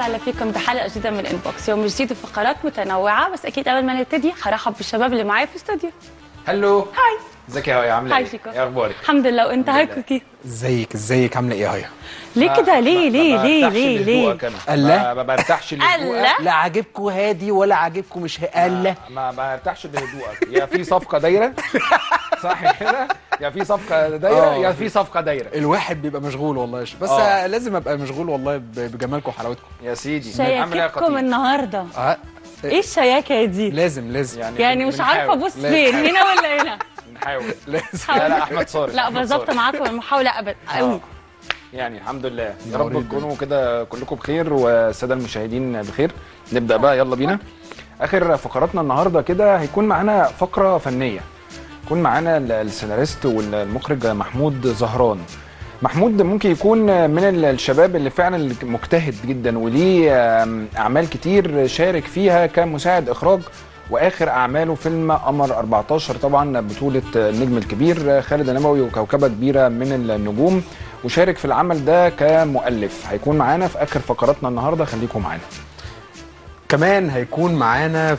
وسهلا فيكم بحلقه جديده من انبوكس. يوم جديد وفقرات متنوعه، بس اكيد قبل ما نبتدي هرحب بالشباب اللي معايا في الاستوديو. هلو، هاي. ازيك يا هيا؟ عامله هاي ايه؟ فيكم. ايه اخبارك؟ الحمد لله. وانت هاي كوكي؟ ازيك عامله ايه يا هيا؟ ليه كده؟ ليه الله ما برتاحش لهدوءك. لا عاجبكم هادي ولا عاجبكم مش الله؟ ما برتاحش لهدوءك. يا في صفقه دايره صح كده، يا في صفقه دايره يا في صفقه دايره. الواحد بيبقى مشغول والله بس لازم ابقى مشغول والله بجمالكم وحلاوتكم يا سيدي. شياكتكم النهارده. ايه الشياكه دي؟ لازم يعني مش عارفه ابص فين، هنا ولا هنا؟ بنحاول. لازم. لا احمد صارف. لا بالظبط معاكم المحاوله ابدا قوي. يعني الحمد لله، يا رب تكونوا كده كلكم بخير والساده المشاهدين بخير. نبدا بقى، يلا بينا. اخر فقراتنا النهارده كده هيكون معانا فقره فنيه، يكون معانا السيناريست والمخرج محمود زهران. محمود ممكن يكون من الشباب اللي فعلا مجتهد جدا وليه اعمال كتير شارك فيها كمساعد اخراج، واخر اعماله فيلم قمر 14 طبعا بطوله النجم الكبير خالد النبوي وكوكبه كبيره من النجوم، وشارك في العمل ده كمؤلف. هيكون معانا في اخر فقراتنا النهارده، خليكم معانا. كمان هيكون معانا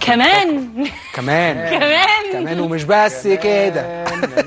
كمان ومش بس كده.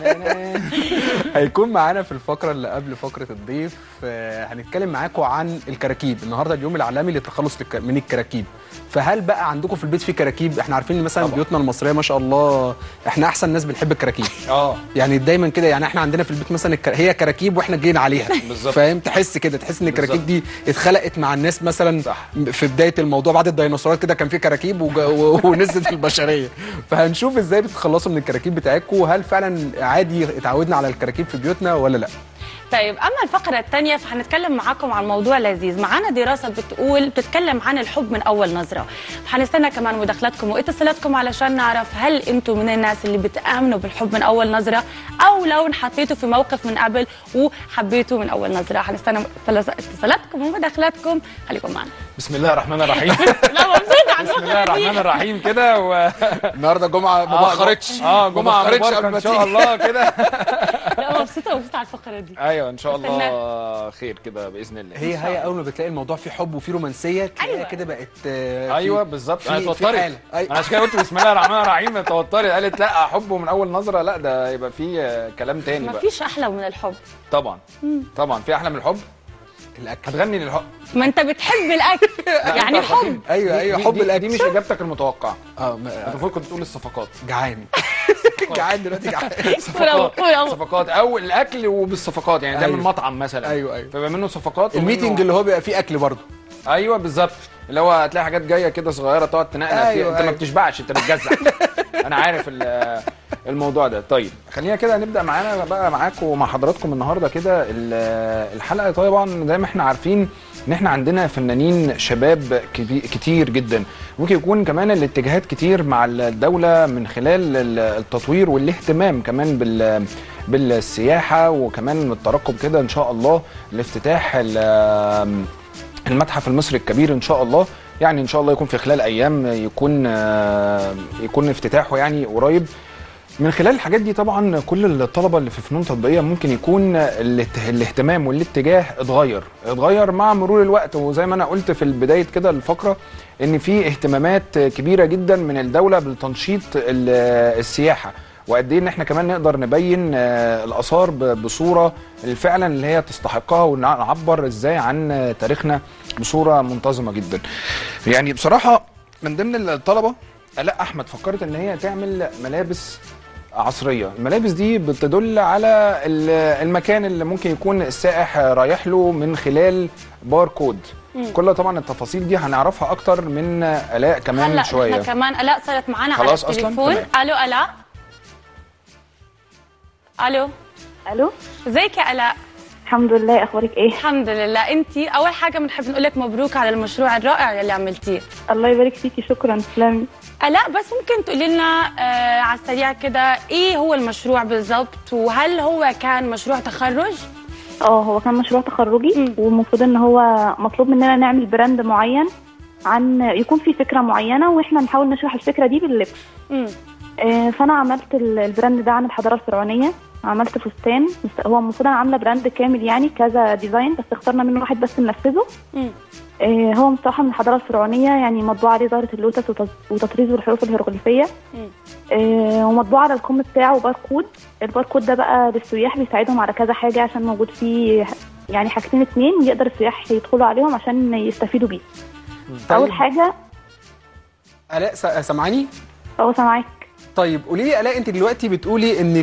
هيكون معانا في الفقره اللي قبل فقره الضيف. هنتكلم معاكم عن الكراكيب. النهارده اليوم العالمي للتخلص من الكراكيب. فهل بقى عندكم في البيت في كراكيب؟ احنا عارفين ان مثلا بيوتنا المصريه ما شاء الله احنا احسن ناس بنحب الكراكيب. يعني دايما كده، يعني احنا عندنا في البيت مثلا هي كراكيب واحنا جايين عليها. فاهم؟ تحس ان الكراكيب دي اتخلقت مع الناس مثلا. صح. في بدايه الموضوع بعد الديناصورات كده كان في كراكيب ونزلت البشريه. فهنشوف ازاي بتتخلصوا من الكراكيب بتاعتكم، وهل فعلا عادي اتعودنا على الكراكيب في بيوتنا ولا لا؟ طيب، اما الفقره الثانيه فهنتكلم معاكم عن موضوع لذيذ. معانا دراسه بتتكلم عن الحب من اول نظره. هنستنى كمان مداخلاتكم واتصالاتكم علشان نعرف هل انتم من الناس اللي بتامنوا بالحب من اول نظره، او لو انحطيتوا في موقف من قبل وحبيتوا من اول نظره. هنستنى اتصالاتكم ومداخلاتكم، خليكم معنا. بسم الله الرحمن الرحيم. لا مبسوطه عن بسم الله الرحمن الرحيم كده. النهارده جمعه ما بخرتش. جمعه مباركه ان شاء الله كده. لا مبسوطه على الفقره دي. ايوه ان شاء الله خير كده باذن الله. هي اول ما بتلاقي الموضوع فيه حب وفيه رومانسيه تلاقيها كده بقت. ايوه بالظبط. انا اتوترت. انا عشان كده قلت بسم الله الرحمن الرحيم. اتوترت، قالت لا حب من اول نظره، لا ده يبقى فيه كلام تاني بقى. مفيش احلى من الحب. طبعا في احلى من الحب. الاكل. هتغني للحب. ما انت بتحب الاكل يعني حب. ايوه حب الاكل. دي مش اجابتك المتوقعه. انت المفروض كنت تقول الصفقات. جعان دلوقتي جعان. صفقات او الاكل وبالصفقات، يعني تعمل مطعم مثلا. ايوه فيبقى منه صفقات. الميتنج اللي هو بيبقى فيه اكل برضه. ايوه بالظبط، اللي هو هتلاقي حاجات جايه كده صغيره تقعد تنقنق فيها. انت ما بتشبعش، انت بتجزع. انا عارف الموضوع ده. طيب خلينا كده نبدا معاكم ومع حضراتكم النهارده كده الحلقه. طبعا زي ما احنا عارفين ان احنا عندنا فنانين شباب كتير جدا، ممكن يكون كمان الاتجاهات كتير مع الدوله من خلال التطوير والاهتمام كمان بالسياحه، وكمان الترقب كده ان شاء الله لافتتاح المتحف المصري الكبير ان شاء الله. يعني ان شاء الله يكون في خلال ايام يكون افتتاحه يعني قريب. من خلال الحاجات دي طبعا كل الطلبه اللي في فنون تطبيقيه ممكن يكون الاهتمام والاتجاه اتغير مع مرور الوقت. وزي ما انا قلت في البدايه كده الفقره ان في اهتمامات كبيره جدا من الدوله بتنشيط السياحه، وقد ايه ان احنا كمان نقدر نبين الاثار بصوره فعلا اللي هي تستحقها، ونعبر ازاي عن تاريخنا بصوره منتظمه جدا. يعني بصراحه من ضمن الطلبه الاء احمد فكرت ان هي تعمل ملابس عصريه. الملابس دي بتدل على المكان اللي ممكن يكون السائح رايح له من خلال باركود. كل طبعا التفاصيل دي هنعرفها اكتر من الاء كمان شويه. هلا كمان الاء صارت معانا على التليفون. الو الاء. الو ازيك يا الاء؟ الحمد لله، اخبارك ايه؟ الحمد لله. انت اول حاجه بنحب نقول لك مبروك على المشروع الرائع اللي عملتيه. الله يبارك فيكي، شكرا. تسلمي. الاء بس ممكن تقولي لنا على السريع كده ايه هو المشروع بالظبط، وهل هو كان مشروع تخرج؟ هو كان مشروع تخرجي، والمفروض ان هو مطلوب مننا نعمل براند معين عن يكون في فكره معينه، واحنا نحاول نشرح الفكره دي باللبس. فانا عملت البراند ده عن الحضاره الفرعونيه. عملت فستان، هو المفروض انا عامله براند كامل يعني كذا ديزاين، بس اخترنا منه واحد بس ننفذه. هو مستوحى من الحضاره الفرعونيه، يعني مطبوع عليه زهره اللوتس وتطريز الحروف الهيروغليفيه. ومطبوع على الكم بتاعه باركود. الباركود ده بقى للسياح بيساعدهم على كذا حاجه، عشان موجود فيه يعني حاجتين اتنين يقدر السياح يدخلوا عليهم عشان يستفيدوا بيه. اول حاجه الاء سامعاني؟ سامعاك. طيب قولي لي الاء، انت دلوقتي بتقولي ان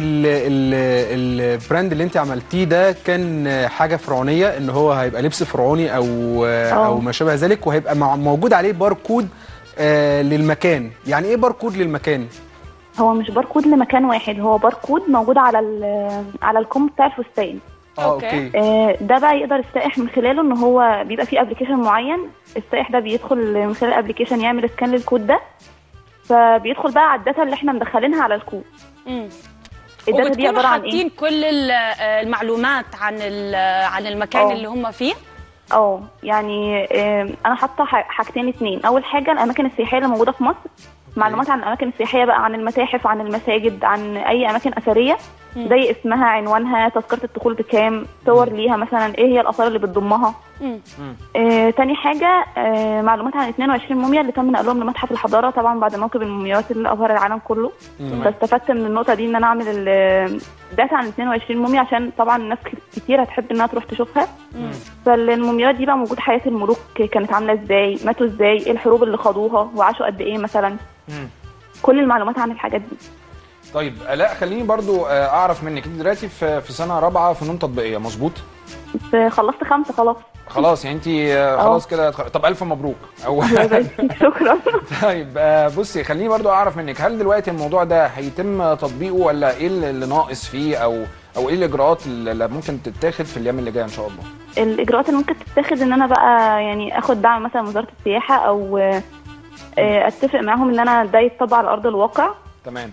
البراند اللي انت عملتيه ده كان حاجه فرعونيه، ان هو هيبقى لبس فرعوني او ما شابه ذلك، وهيبقى موجود عليه باركود للمكان. يعني ايه باركود للمكان؟ هو مش باركود لمكان واحد، هو باركود موجود على الكم بتاع الفستان. اوكي. ده بقى يقدر السائح من خلاله، ان هو بيبقى فيه ابلكيشن معين، السائح ده بيدخل من خلال الابلكيشن يعمل سكان للكود ده، فبيدخل بقى على الداتا اللي احنا مدخلينها على الكود. الداتا دي عباره عن ايه؟ حاطين كل المعلومات عن المكان اللي هم فيه. يعني انا حاطه حاجتين اتنين. اول حاجه الاماكن السياحيه اللي موجوده في مصر، معلومات عن الاماكن السياحيه بقى، عن المتاحف، عن المساجد، عن اي اماكن اثريه، زي اسمها، عنوانها، تذكره الدخول بكام، صور ليها مثلا، ايه هي الاثار اللي بتضمها. تاني حاجه معلومات عن 22 موميا اللي تم نقلهم لمتحف الحضاره، طبعا بعد موكب المومياوات اللي ابهر العالم كله. فاستفدت من النقطه دي ان انا اعمل داتا عن 22 موميا، عشان طبعا الناس كتير هتحب انها تروح تشوفها. فالمومياوات دي بقى موجود حياه الملوك كانت عامله ازاي، ماتوا ازاي، ايه الحروب اللي خاضوها، وعاشوا قد ايه مثلا. كل المعلومات عن الحاجات دي. طيب الاء، خليني برضو اعرف منك، انت دلوقتي في سنه رابعه فنون تطبيقيه، مظبوط؟ خلصت 5 خلاص. يعني انت خلاص كده. طب الف مبروك. شكرا. طيب بصي، خليني برضو اعرف منك، هل دلوقتي الموضوع ده هيتم تطبيقه، ولا ايه اللي ناقص فيه، او ايه الاجراءات اللي ممكن تتاخد في الايام اللي جايه ان شاء الله؟ الاجراءات اللي ممكن تتاخد ان انا بقى يعني اخد دعم مثلا من وزاره السياحه، او اتفق معاهم ان انا ده يتطبق على ارض الواقع. تمام.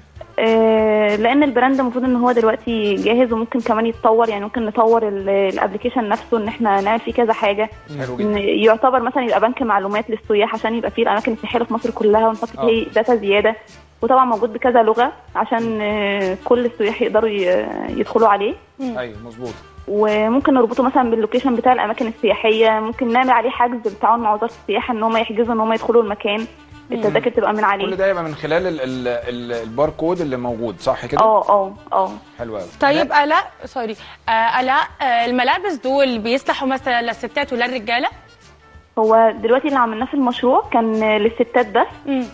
لان البراند المفروض ان هو دلوقتي جاهز، وممكن كمان يتطور. يعني ممكن نطور الابلكيشن نفسه، ان احنا نعمل فيه كذا حاجه. يعتبر مثلا يبقى بنك معلومات للسياح، عشان يبقى فيه الاماكن السياحيه في مصر كلها، ونحط فيه داتا زياده. وطبعا موجود بكذا لغه، عشان كل السياح يقدروا يدخلوا عليه. ايوه مظبوط. وممكن نربطه مثلا باللوكيشن بتاع الاماكن السياحيه، ممكن نعمل عليه حجز بالتعاون مع وزاره السياحه، ان هم يحجزوا ان هم يدخلوا المكان، التذاكر تبقى من عليه. كل ده يبقى من خلال الباركود اللي موجود، صح كده؟ حلو قوي. طيب الاء، سوري الاء، الملابس دول بيصلحوا مثلا للستات ولا الرجاله؟ هو دلوقتي اللي عملناه في المشروع كان للستات بس.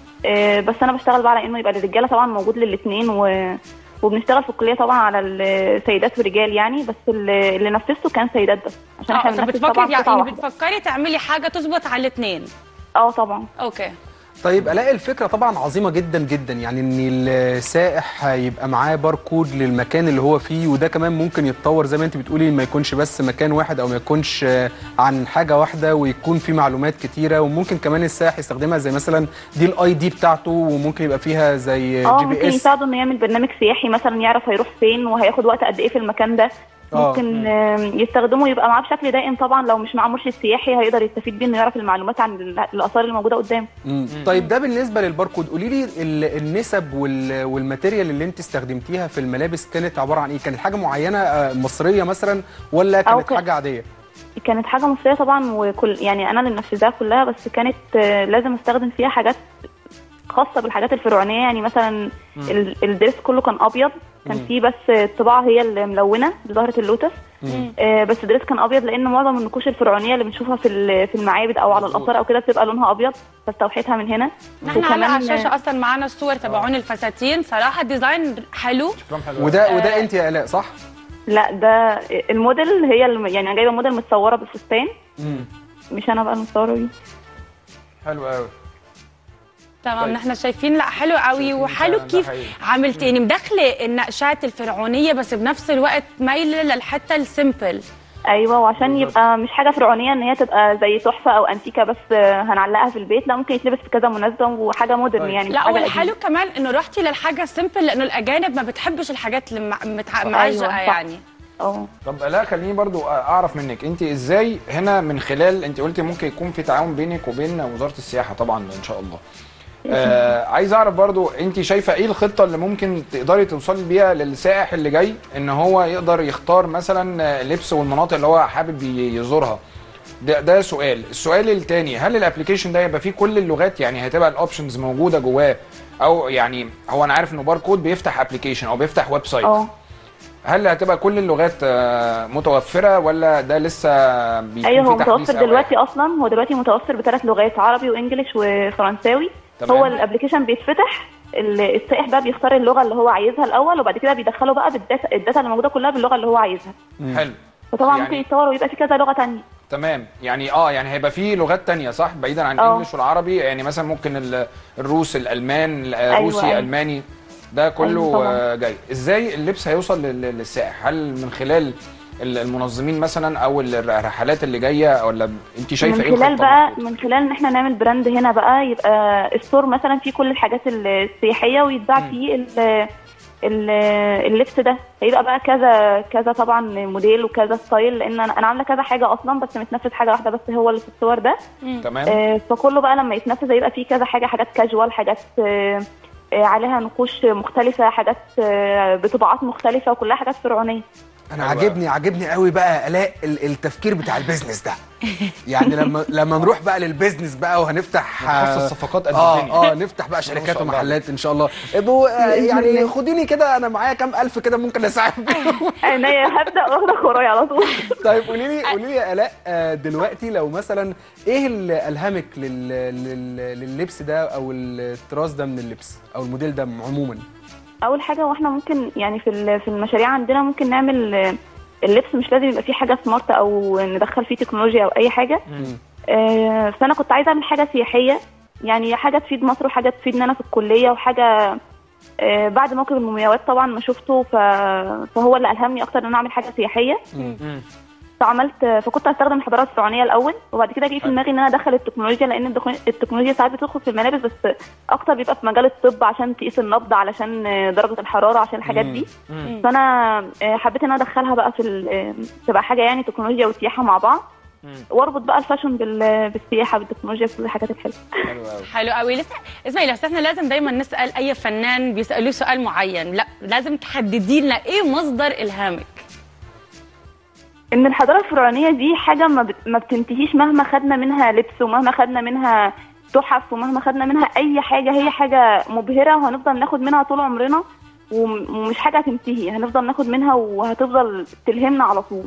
بس انا بشتغل بقى على انه يبقى للرجاله، طبعا موجود للاثنين، وبنشتغل في الكليه طبعا على السيدات ورجال يعني. بس اللي نفذته كان سيدات بس، عشان احنا بننفذ طبعا يعني بتفكري تعملي حاجه تظبط على الاثنين؟ طبعا. اوكي. طيب الاقي الفكره طبعا عظيمه جدا جدا، يعني ان السائح يبقى معاه باركود للمكان اللي هو فيه، وده كمان ممكن يتطور زي ما انت بتقولي، ما يكونش بس مكان واحد، او ما يكونش عن حاجه واحده، ويكون فيه معلومات كتيره. وممكن كمان السائح يستخدمها زي مثلا دي الاي دي بتاعته، وممكن يبقى فيها زي GPS. ممكن يساعده انه يعمل برنامج سياحي مثلا، يعرف هيروح فين وهياخد وقت قد ايه في المكان ده. ممكن يستخدمه، يبقى معاه بشكل دائم. طبعا لو مش معاه مرشد سياحي هيقدر يستفيد بيه، انه يعرف المعلومات عن الاثار اللي موجوده قدامه. طيب ده بالنسبه للباركود، قولي لي النسب والماتيريال اللي انت استخدمتيها في الملابس كانت عباره عن ايه؟ كانت حاجه معينه مصريه مثلا، ولا كانت حاجه عاديه؟ كانت حاجه مصريه طبعا، وكل يعني انا اللي منفذاها كلها، بس كانت لازم استخدم فيها حاجات خاصه بالحاجات الفرعونيه. يعني مثلا الدرس كله كان ابيض، كان فيه بس الطباعه هي الملونه بظهره اللوتس. بس الدرس كان ابيض، لان معظم النقوش الفرعونيه اللي بنشوفها في المعابد او على الاثار او كده بتبقى لونها ابيض، فاستوحيتها من هنا. نحن على الشاشه اصلا معانا الصور تبعون الفساتين، صراحه الديزاين حلو. وده انت يا الاء صح؟ لا، ده الموديل، هي يعني انا جايبه موديل متصوره بالفستان، مش انا بقى المصوره دي. حلو قوي. تمام. نحن شايفين لا حلو قوي، وحلو كيف عملت يعني مدخله النقشات الفرعونيه، بس بنفس الوقت مايله للحته السيمبل. ايوه، وعشان يبقى مش حاجه فرعونيه ان هي تبقى زي تحفه او انتيكه بس هنعلقها في البيت. لا، ممكن يتلبس في كذا مناسبه، وحاجه مودرن يعني. لا، والحلو كمان انه رحتي للحاجه السيمبل، لانه الاجانب ما بتحبش الحاجات اللي معجقه يعني. طب لا، خليني برضو اعرف منك، انت ازاي هنا من خلال، انت قلتي ممكن يكون في تعاون بينك وبين وزاره السياحه طبعا ان شاء الله. عايز اعرف برضو، انت شايفه ايه الخطه اللي ممكن تقدري توصلي بيها للسائح اللي جاي، ان هو يقدر يختار مثلا لبس والمناطق اللي هو حابب يزورها ده سؤال. السؤال الثاني، هل الابلكيشن ده يبقى فيه كل اللغات؟ يعني هتبقى الاوبشنز موجوده جواه، او يعني هو انا عارف انه باركود بيفتح ابلكيشن او بيفتح ويب سايت، هل هتبقى كل اللغات متوفره ولا ده لسه بيكون ايوه هو في تحديث متوفر دلوقتي اصلا، هو دلوقتي متوفر ب3 لغات، عربي وانجليش وفرنساوي. تمام. هو الابلكيشن بيتفتح، السائح بقى بيختار اللغه اللي هو عايزها الاول، وبعد كده بيدخله بقى الداتا اللي موجوده كلها باللغه اللي هو عايزها. حلو. وطبعا يعني ممكن يتصور ويبقى في كذا لغه ثانيه. تمام. يعني يعني هيبقى في لغات تانية صح، بعيدا عن الانجليش والعربي؟ يعني مثلا ممكن الروس، الالمان، الروسي، أيوة. الماني، ده كله أيوة جاي. ازاي اللبس هيوصل للسائح؟ هل من خلال المنظمين مثلا او الرحلات اللي جايه، ولا انت شايفه ايه من خلال الخطة بقى المفروض؟ من خلال ان احنا نعمل براند هنا بقى، يبقى الستور مثلا فيه كل الحاجات السياحيه، ويتباع فيه اللبس ده. هيبقى بقى كذا طبعا موديل وكذا ستايل، لان انا عامله كذا حاجه اصلا، بس متنفذ حاجه واحده بس هو اللي في الصور ده. تمام. فكله بقى لما يتنفذ هيبقى فيه كذا حاجه، حاجات كاجوال، حاجات عليها نقوش مختلفه، حاجات بطباعات مختلفه، وكلها حاجات فرعونيه. انا عاجبني قوي بقى الاء التفكير بتاع البيزنس ده. يعني لما نروح بقى للبيزنس بقى وهنفتح نخصص صفقات قد الدنيا. نفتح بقى شركات ومحلات ان شاء الله. يعني خديني كده، انا معايا كام الف كده ممكن اساعد بيهم. انا هبدا واخدك ورايا على طول. طيب قولي لي يا الاء، دلوقتي لو مثلا ايه اللي الهمك لللبس ده او الطراز ده من اللبس او الموديل ده عموما؟ اول حاجه، واحنا ممكن يعني في المشاريع عندنا ممكن نعمل اللبس مش لازم يبقى فيه حاجه سمارت او ندخل فيه تكنولوجيا او اي حاجه. فانا كنت عايزه اعمل حاجه سياحيه، يعني حاجه تفيد مصر وحاجه تفيدني انا في الكليه، وحاجه بعد موكب المومياوات طبعا ما شفته، فهو اللي الهمني اكتر ان انا اعمل حاجه سياحيه. فكنت هستخدم الحضاره الفرعونيه الاول، وبعد كده جه في دماغي ان انا ادخل التكنولوجيا، لان التكنولوجيا ساعات بتدخل في الملابس، بس اكتر بيبقى في مجال الطب عشان تقيس النبض، علشان درجه الحراره، عشان الحاجات دي. فانا حبيت ان انا ادخلها بقى تبقى حاجه يعني تكنولوجيا وسياحه مع بعض، واربط بقى الفاشن بالسياحه بالتكنولوجيا بكل الحاجات الحلوه. حلو قوي. لسه اسمعي، بس احنا لازم دايما نسال اي فنان بيسالوه سؤال معين، لا لازم تحددي لنا ايه مصدر الهامك. ان الحضاره الفرعونيه دي حاجه ما بتنتهيش، مهما خدنا منها لبس، ومهما خدنا منها تحف، ومهما خدنا منها اي حاجه، هي حاجه مبهره، وهنفضل ناخد منها طول عمرنا، ومش حاجه هتنتهي، هنفضل ناخد منها وهتفضل تلهمنا على طول.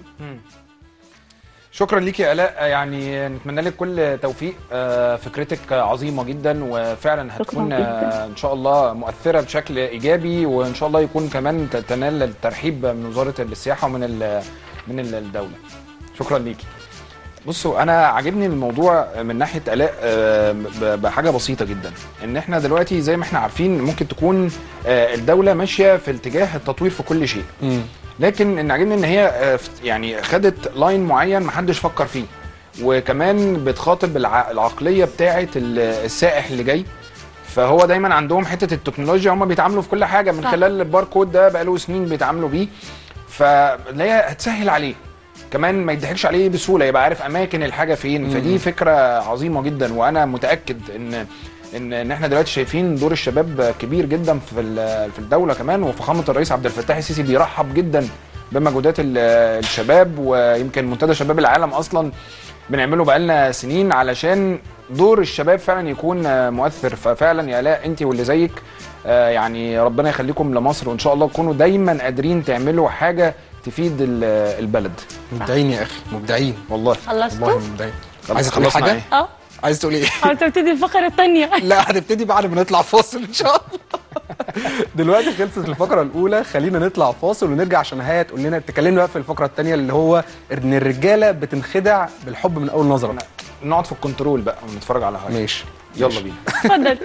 شكرا ليكي يا الاء، يعني نتمنى لك كل توفيق. فكرتك عظيمه جدا، وفعلا هتكون ان شاء الله مؤثره بشكل ايجابي، وان شاء الله يكون كمان تنال الترحيب من وزاره السياحه ومن الدوله. شكرا ليكي. بصوا، انا عاجبني الموضوع من ناحيه الاء بحاجه بسيطه جدا، ان احنا دلوقتي زي ما احنا عارفين ممكن تكون الدوله ماشيه في اتجاه التطوير في كل شيء، لكن ان عاجبني ان هي يعني خدت لاين معين محدش فكر فيه، وكمان بتخاطب العقليه بتاعه السائح اللي جاي. فهو دايما عندهم حته التكنولوجيا، هم بيتعاملوا في كل حاجه من خلال الباركود ده، بقاله سنين بيتعاملوا بيه، فاللي هي هتسهل عليه كمان، ما يضحكش عليه بسهوله، يبقى عارف اماكن الحاجه فين. فدي فكره عظيمه جدا، وانا متاكد ان احنا دلوقتي شايفين دور الشباب كبير جدا في الدوله كمان، وفخامه الرئيس عبد الفتاح السيسي بيرحب جدا بمجهودات الشباب، ويمكن منتدى شباب العالم اصلا بنعمله بقالنا سنين علشان دور الشباب فعلا يكون مؤثر. ففعلا يا الاء انت واللي زيك يعني ربنا يخليكم لمصر، وان شاء الله تكونوا دايما قادرين تعملوا حاجه تفيد البلد. مبدعين يا اخي، مبدعين والله. خلصتوا؟ والله مبدعين. عايز تقولي حاجه؟ عايز تقولي ايه؟ هتبتدي الفقره الثانيه. لا، هنبتدي بعد ما نطلع فاصل ان شاء الله. دلوقتي خلصت الفقره الاولى، خلينا نطلع فاصل ونرجع عشان هي تقول لنا، تكلمنا بقى في الفقره الثانيه اللي هو ان الرجاله بتنخدع بالحب من اول نظره. نقعد في الكنترول بقى ونتفرج على حاجه. ماشي، يلا بينا. اتفضل.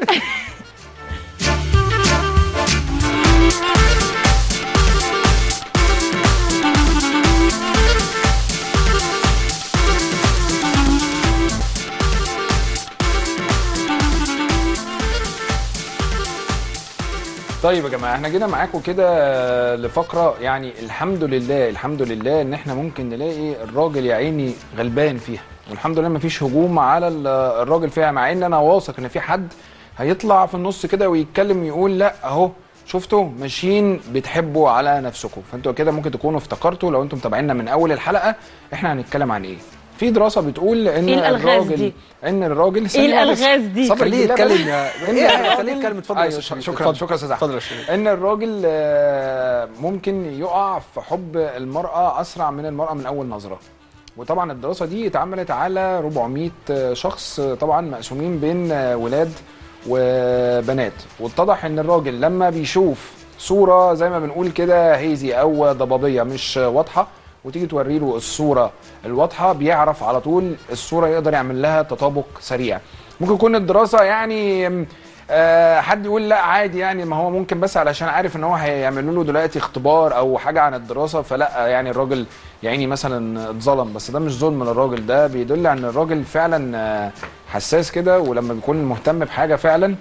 طيب يا جماعه، احنا جينا معاكم كده لفقره يعني الحمد لله ان احنا ممكن نلاقي الراجل يا عيني غلبان فيها، والحمد لله مفيش هجوم على الراجل فيها، مع ان انا واثق ان في حد هيطلع في النص كده ويتكلم يقول لا اهو شفتوا ماشيين بتحبوا على نفسكم. فانتوا كده ممكن تكونوا افتكرتوا لو انتم متابعينا من اول الحلقه احنا هنتكلم عن ايه. في دراسه بتقول ان إيه الألغاز الراجل دي؟ الراجل ايه الالغاز دي؟ صبري خليه بالله يتكلم بس. يا خليه يتكلم. اتفضل يا أيوة، استاذ شريف. شكرا شكرا استاذ احمد. اتفضل يا شريف. ان الراجل ممكن يقع في حب المراه اسرع من المراه من اول نظره. وطبعا الدراسه دي اتعملت على 400 شخص طبعا مقسومين بين ولاد وبنات، واتضح ان الراجل لما بيشوف صوره زي ما بنقول كده هيزي او ضبابيه مش واضحه وتيجي توري له الصوره الواضحه بيعرف على طول الصوره، يقدر يعمل لها تطابق سريع. ممكن يكون الدراسه يعني حد يقول لا عادي يعني، ما هو ممكن بس علشان عارف ان هو هيعملوا له دلوقتي اختبار او حاجه عن الدراسه فلا يعني الراجل يعني مثلا اتظلم. بس ده مش ظلم للراجل، ده بيدل على ان الراجل فعلا حساس كده، ولما بيكون مهتم بحاجه فعلا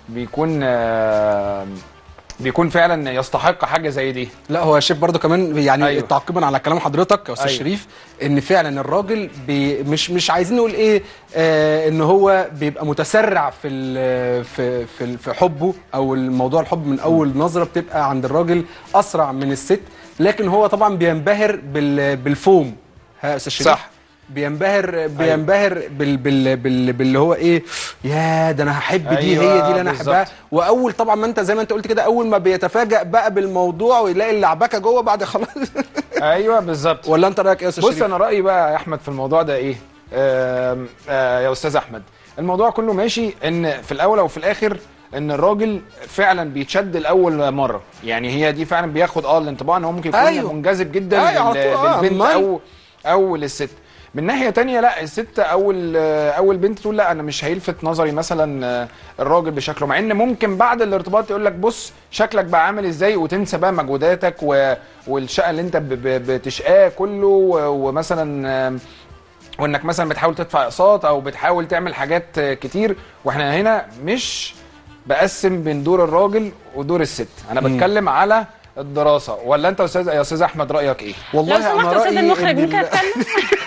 بيكون فعلا يستحق حاجه زي دي. لا هو يا شيف برضو كمان يعني أيوة. تعقيبا على كلام حضرتك يا استاذ أيوة. شريف، ان فعلا الراجل مش عايزين نقول ايه ان هو بيبقى متسرع في حبه، او الموضوع الحب من اول نظره بتبقى عند الراجل اسرع من الست، لكن هو طبعا بينبهر بالفوم. ها يا استاذ شريف؟ صح. بينبهر باللي هو ايه، يا ده انا هحب دي، أيوة هي دي اللي انا بالظبط. هحبها. واول طبعا ما انت زي ما انت قلت كده، اول ما بيتفاجئ بقى بالموضوع ويلاقي اللعبكه جوه بعد خلاص. ايوه بالظبط. ولا انت رايك ايه يا استاذ شريف؟ بص انا رايي بقى يا احمد في الموضوع ده ايه، يا استاذ احمد، الموضوع كله ماشي ان في الاول او في الاخر ان الراجل فعلا بيتشد لاول مره، يعني هي دي فعلا بياخد الانطباع ان هو ممكن يكون أيوة. منجذب جدا أيوة للبنت او للست. من ناحيه تانية لا، الست اول بنت تقول لا انا مش هيلفت نظري مثلا الراجل بشكله، مع ان ممكن بعد الارتباط يقول لك بص شكلك بقى عامل ازاي، وتنسى بقى مجهوداتك والشقه اللي انت بتشقاه كله، ومثلا وانك مثلا بتحاول تدفع اقساط او بتحاول تعمل حاجات كتير. واحنا هنا مش بقسم بين دور الراجل ودور الست، انا بتكلم على الدراسه. ولا انت يا استاذ احمد رايك ايه؟ لو سمحت يا استاذ المخرج ممكن اتكلم؟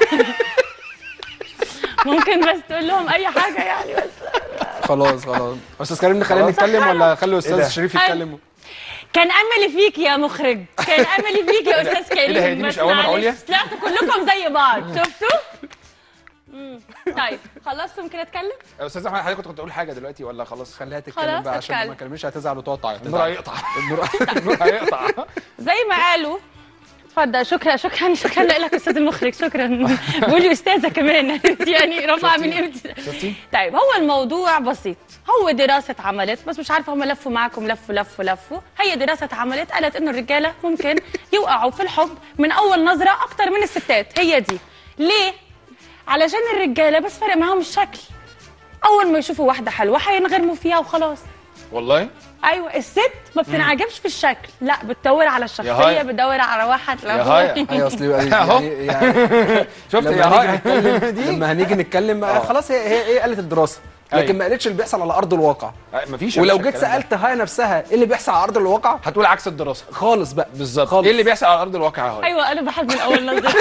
ممكن بس تقول لهم اي حاجه يعني بس. خلاص استاذ كريم نخلينا نتكلم ولا خلي استاذ شريف يتكلم؟ كان املي فيك يا مخرج، كان املي فيك يا استاذ كريم. ايه ده، هي دي مش اوامر عليا؟ طلعتوا كلكم زي بعض، شفتوا؟ طيب خلصتوا ممكن اتكلم؟ يا استاذ احمد حضرتك كنت هتقول حاجه دلوقتي ولا خلاص؟ خليها تتكلم خلاص بقى عشان اتكلم. ما كلمش هتزعل وتقعد تعيط. النور هيقطع. النور هيقطع. زي ما قالوا. اتفضل. شكرا لك استاذ المخرج، شكرا. بقولي استاذه كمان يعني رفع من قيمتي. شفتي؟ طيب هو الموضوع بسيط، هو دراسه اتعملت، بس مش عارفه هم لفوا معاكم لفوا. هي دراسه اتعملت قالت انه الرجاله ممكن يوقعوا في الحب من اول نظره اكتر من الستات. هي دي ليه؟ علشان الرجاله بس فرق معاهم الشكل، اول ما يشوفوا واحده حلوه هينغرموا فيها وخلاص. والله ايوه الست ما بتنعجبش في الشكل، لا بتدور على الشخصيه، بتدور على واحد يا هايا. هي اصل يعني شفت يا هايا لما هنيجي نتكلم خلاص هي ايه قالت الدراسه، لكن ما قالتش اللي بيحصل على ارض الواقع. مفيش. ولو جيت سالت هايا نفسها ايه اللي بيحصل على ارض الواقع هتقول عكس الدراسه خالص بقى. بالظبط. ايه اللي بيحصل على ارض الواقع يا هايا؟ ايوه انا بحب من اول نظره.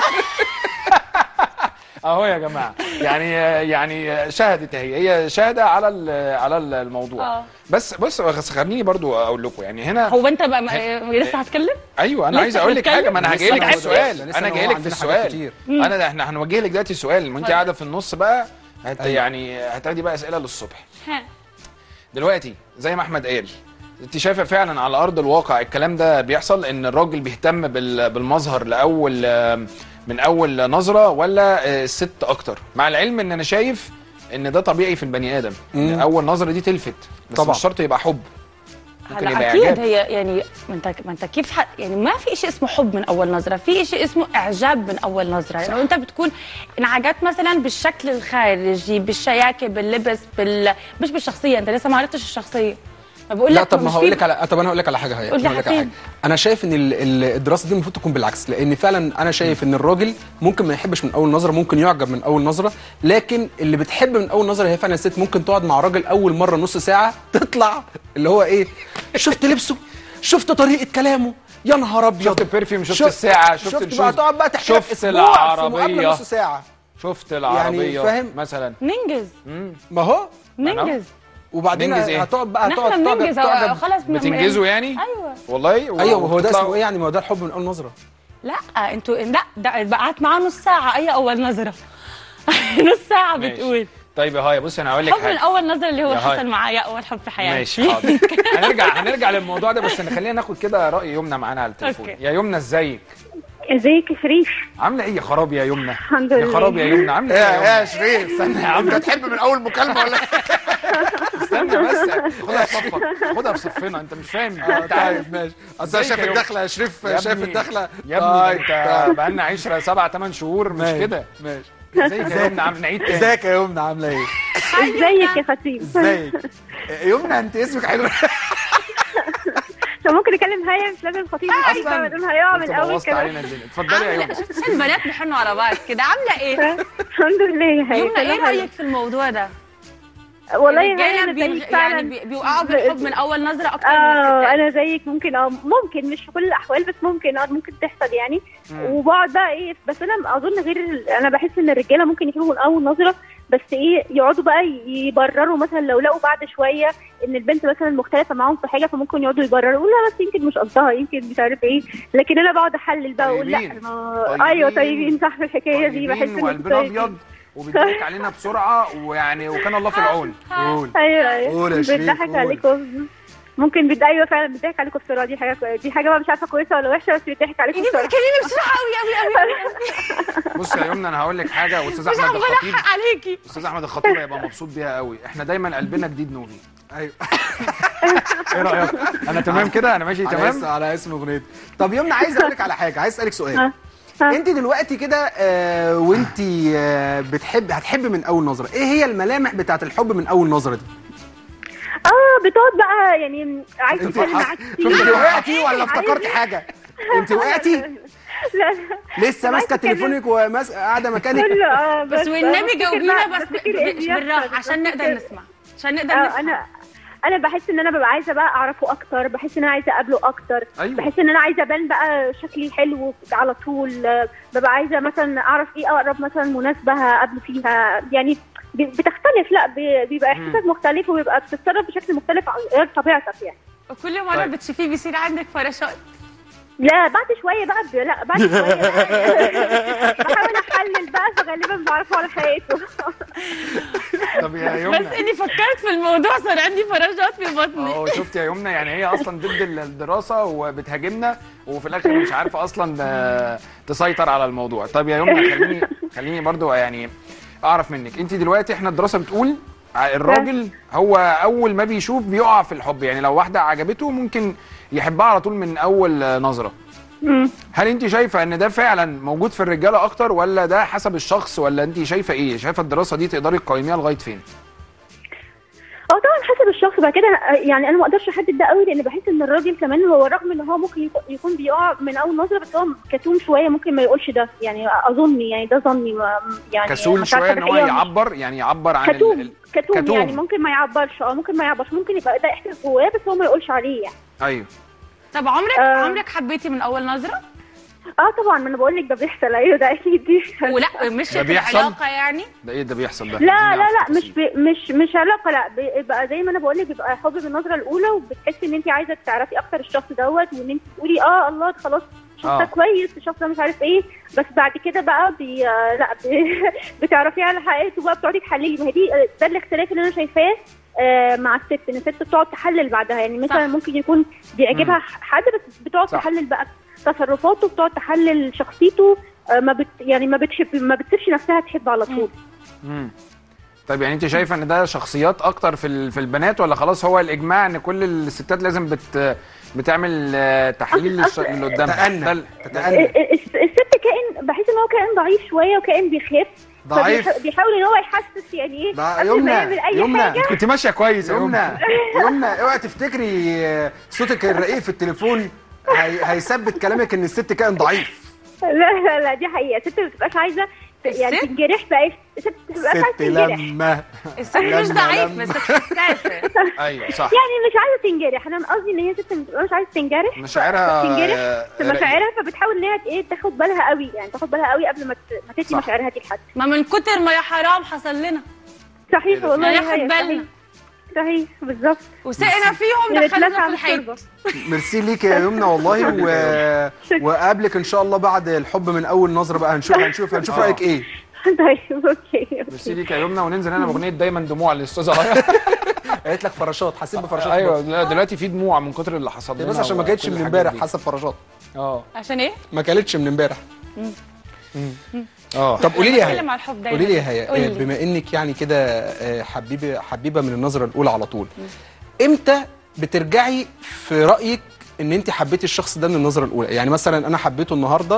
اهو يا جماعه، يعني شهدت هي شاهده على الموضوع. بس بص خليني برضو اقول لكم يعني هنا. هو انت بقى لسه هتكلم؟ ايوه انا عايز اقول لك حاجه، ما انا هاجي لك في السؤال، انا جاي لك في السؤال. احنا هنوجه لك دلوقتي السؤال، ما انت قاعده في النص بقى يعني هتاخدي بقى اسئله للصبح. دلوقتي زي ما احمد قال، انت شايفه فعلا على ارض الواقع الكلام ده بيحصل، ان الراجل بيهتم بالمظهر من اول نظره، ولا الست اكتر؟ مع العلم ان انا شايف ان ده طبيعي في البني ادم، اول نظره دي تلفت، بس طبعا مش شرط يبقى حب، ممكن يبقى اكيد اعجاب. هي يعني ما انت كيف يعني ما في شيء اسمه حب من اول نظره، في شيء اسمه اعجاب من اول نظره. يعني انت بتكون انعجبت مثلا بالشكل الخارجي، بالشياكه، باللبس، مش بالشخصيه، انت لسه ما عرفتش الشخصيه. بقول لا لك طب ما هقول لك على انا هقول لك على حاجه. انا شايف ان الدراسه دي المفروض تكون بالعكس، لان فعلا انا شايف ان الراجل ممكن ما يحبش من اول نظره، ممكن يعجب من اول نظره، لكن اللي بتحب من اول نظره هي فعلا الست. ممكن تقعد مع راجل اول مره نص ساعه تطلع اللي هو ايه، شفت لبسه، شفت طريقه كلامه، يا نهار ابيض، شفت البرفيوم، شفت الساعه، شفت بقى تقعد بقى تحكي لك شفت العربيه، نص ساعه، شفت العربيه يعني فاهم مثلا ننجز. ما هو ننجز، وبعدين هتقعد بقى تعجب خلاص بتنجزوا يعني. ايوه والله. ايوه هو ده اسمه ايه يعني؟ ما هو ده الحب من اول نظره. لا انتوا لا ده قعدت معاه نص ساعه، اي اول نظره نص ساعه ماشي. بتقول طيب يا هاي بصي انا هقول لك حب من حاجه. اول نظره اللي هو يا هاي. حصل معايا اول حب في حياتي. ماشي حاضر. هنرجع للموضوع ده، بس خلينا ناخد كده راي يمنى معانا على التليفون. أوكي. يا يمنى ازيك؟ ازيك يا شريف؟ عامله ايه يا خراب يا يمنى؟ الحمد يا لله. خراب يا يمنى عامله ايه يا يا شريف استنى يا عم، انت تحب من اول مكالمه ولا استنى بس، خدها في صفك، خدها في صفنا، انت مش فاهم. انت عارف. طيب ماشي. اصل انا ازيك شايف يا الدخله يا شريف، يا شايف ابني- الدخله. يا ابني انت بقالنا 10 7 8 شهور مش ماشي. كده. ماشي. ازيك يا يمنى؟ عامل نعيد تاني. ازيك يا يمنى عامله ايه؟ ازيك يا خطيب؟ ازيك يمنى؟ انت اسمك حلو. طب ممكن نكلم هيا، مش لازم خطيب. اصلا بدون هيقع من انت اول بوظت كده. علينا الدنيا. اتفضلي يا يمنى. شفت البنات بيحنوا على بعض كده. عامله ايه الحمد لله يا هيا. يمنى؟ ايه كله حلو. رايك في الموضوع ده؟ والله يا الرجاله هيا انا زيك يعني فعلا. بيوقعوا بالحب من اول نظره اكتر من الستات. انا زيك ممكن ممكن مش في كل الاحوال، بس ممكن تحصل يعني. وبقعد بقى ايه، بس انا اظن انا بحس ان الرجاله ممكن يحبوا من اول نظره، بس ايه يقعدوا بقى يبرروا مثلا لو لقوا بعد شويه ان البنت مثلا مختلفه معاهم في حاجه، فممكن يقعدوا يبرروا يقولوا لا بس يمكن مش قصدها، يمكن مش عارف ايه. لكن انا بقعد احلل بقى واقول لا طيبين. ايوه طيبين صح في الحكايه دي. بحس طيبين ان وقلبنا ابيض وبيضحك علينا بسرعه، ويعني وكان الله في العون. قول. ايوه قول يا شريف، بيضحك قول. عليكم. ممكن ايوه فعلا بيضحك عليكم بسرعه. دي حاجه بقى مش عارفه كويسه ولا وحشه، بس بيضحك عليكم انت بسرعه. بتتكلمي بسرعه قوي. بص يا يمنى انا هقول لك حاجه، واستاذ مش احمد عماله الخطيب، احق عليكي. استاذ احمد الخطيب هيبقى مبسوط بيها قوي. احنا دايما قلبنا جديد نوبي. ايوه. ايه رايك؟ انا تمام كده؟ انا ماشي تمام. على اسم اغنيتي. طب يمنى عايز اقول لك على حاجه، عايز اسالك سؤال. ها. انت دلوقتي كده وانت هتحب من اول نظره، ايه هي الملامح بتاعت الحب من اول نظره دي؟ بتقعد بقى يعني عايز انت تتكلم معاك كتير. انت وقعتي ولا عايز- افتكرتي حاجه؟ انت وقعتي؟ لا لا لسه ماسكه تليفونك قاعده مكانك؟ كله بس والنبي جاوبينا بس إيه مش بالراحه عشان نقدر نسمع، عشان نقدر نفهم. انا بحس ان انا ببقى عايزه بقى اعرفه اكتر، بحس ان انا عايزه اقابله اكتر. أيوة. بحس ان انا عايزه ابان بقى شكلي حلو على طول. ببقى عايزه مثلا اعرف ايه اقرب مثلا مناسبه هقابله فيها يعني. بتختلف، لا بيبقى احساسك مختلف، وبيبقى بتتصرف بشكل مختلف غير طبيعتك يعني. وكل مره طيب. بتشوفيه بيصير عندك فراشات. لا بعد شويه بقى لا بعد شويه بقى بحاول احلل بقى، فغالبا بعرفه على حقيقته. طب يا بس يمنى اني فكرت في الموضوع صار عندي فراشات في بطني. اهو شفت يا يمنى، يعني هي اصلا ضد الدراسه وبتهاجمنا، وفي الاخر مش عارفه اصلا تسيطر على الموضوع. طب يا يمنى خليني برضو يعني اعرف منك، انت دلوقتي احنا الدراسه بتقول الراجل هو اول ما بيشوف بيقع في الحب، يعني لو واحده عجبته ممكن يحبها على طول من اول نظره. هل انت شايفه ان ده فعلا موجود في الرجاله اكتر، ولا ده حسب الشخص، ولا انت شايفه ايه؟ شايفه الدراسه دي تقدري تقيميها لغايه فين؟ طبعا حسب الشخص بقى كده يعني. انا ما اقدرش احدد ده قوي، لان بحس ان الراجل كمان هو رغم ان هو ممكن يكون بيقع من اول نظره، بس هو كتوم شويه، ممكن ما يقولش ده يعني. اظن يعني ده ظني يعني. كسول مش عارفة شويه ان هو الحقيقة يعبر عن كتوم يعني. ممكن ما يعبرش، ممكن يبقى ده احساس جواه بس هو ما يقولش عليه يعني. ايوه. طب عمرك حبيتي من اول نظره؟ طبعا، ما انا بقول لك ده بيحصل. ايوه ده اكيد بيحصل. ولا مش ده بيحصل؟ العلاقه يعني؟ ده ايه ده بيحصل ده؟ لا مش علاقه. لا بيبقى زي ما انا بقول لك، بيبقى حب من النظره الاولى، وبتحسي ان انت عايزه تعرفي اكتر الشخص دوت، وان انت تقولي الله ده خلاص الشخص ده كويس، الشخص ده مش عارف ايه. بس بعد كده بقى بتعرفيه على حقيقته بقى، بتقعدي تحللي. ما هي ده الاختلاف اللي انا شايفاه مع الست، ان الست بتقعد تحلل بعدها يعني. مثلا ممكن يكون بيعجبها حد، بس بتقعد تحلل بقى تصرفاته، بتقعد تحلل شخصيته. ما بتسيبش نفسها تحب على طول. طيب يعني انت شايفه ان ده شخصيات اكتر في البنات، ولا خلاص هو الاجماع ان كل الستات لازم بتعمل تحليل للي قدامها؟ الست كائن، بحس ان هو كائن ضعيف شويه، وكائن بيخاف. ضعيف. بيحاول ان هو يحسس يعني ايه قبل ما يعمل اي حاجه. كنت ماشيه كويس يا يمنى اوعي تفتكري صوتك الرقيق في التليفون هيثبت كلامك ان الست كائن ضعيف. لا دي حقيقه. الست ما بتبقاش عايزه يعني تنجرح بقى. الست ما بتبقاش عايزه تنجرح. الست مش ضعيف بس حساسه. ايوه صح. يعني مش عايزه تنجرح. انا قصدي ان هي ست مش عايزه تنجرح، مشاعرها في مشاعرها، فبتحاول ان هي تاخد بالها قوي يعني. تاخد بالها قوي قبل ما تدي مشاعرها دي لحد. ما من كتر ما يا حرام حصل لنا. صحيح والله. ناخد بالنا. صحيح بالظبط. وسقنا فيهم دخلنا في الحيط. ميرسي ليك يا يمنى والله. وقابلك ان شاء الله بعد الحب من اول نظره بقى. هنشوف رايك ايه. طيب اوكي. ميرسي ليك يا يمنى، وننزل انا باغنيه دايما دموع للاستاذه هيا. قالت لك فراشات، حسيت بفراشات. ايوه لا دلوقتي في دموع من كتر اللي حصل لنا، بس عشان ما كانتش وكل من الحاجات امبارح دي. حسب فراشات. عشان ايه؟ ما كانتش من امبارح. اه طب قولي لي يا بنتكلم هيا، على الحب دايما. قولي لي يا هيا، قولي. بما انك يعني كده حبيبه من النظره الاولى على طول، امتى بترجعي في رايك ان انت حبيتي الشخص ده من النظره الاولى؟ يعني مثلا انا حبيته النهارده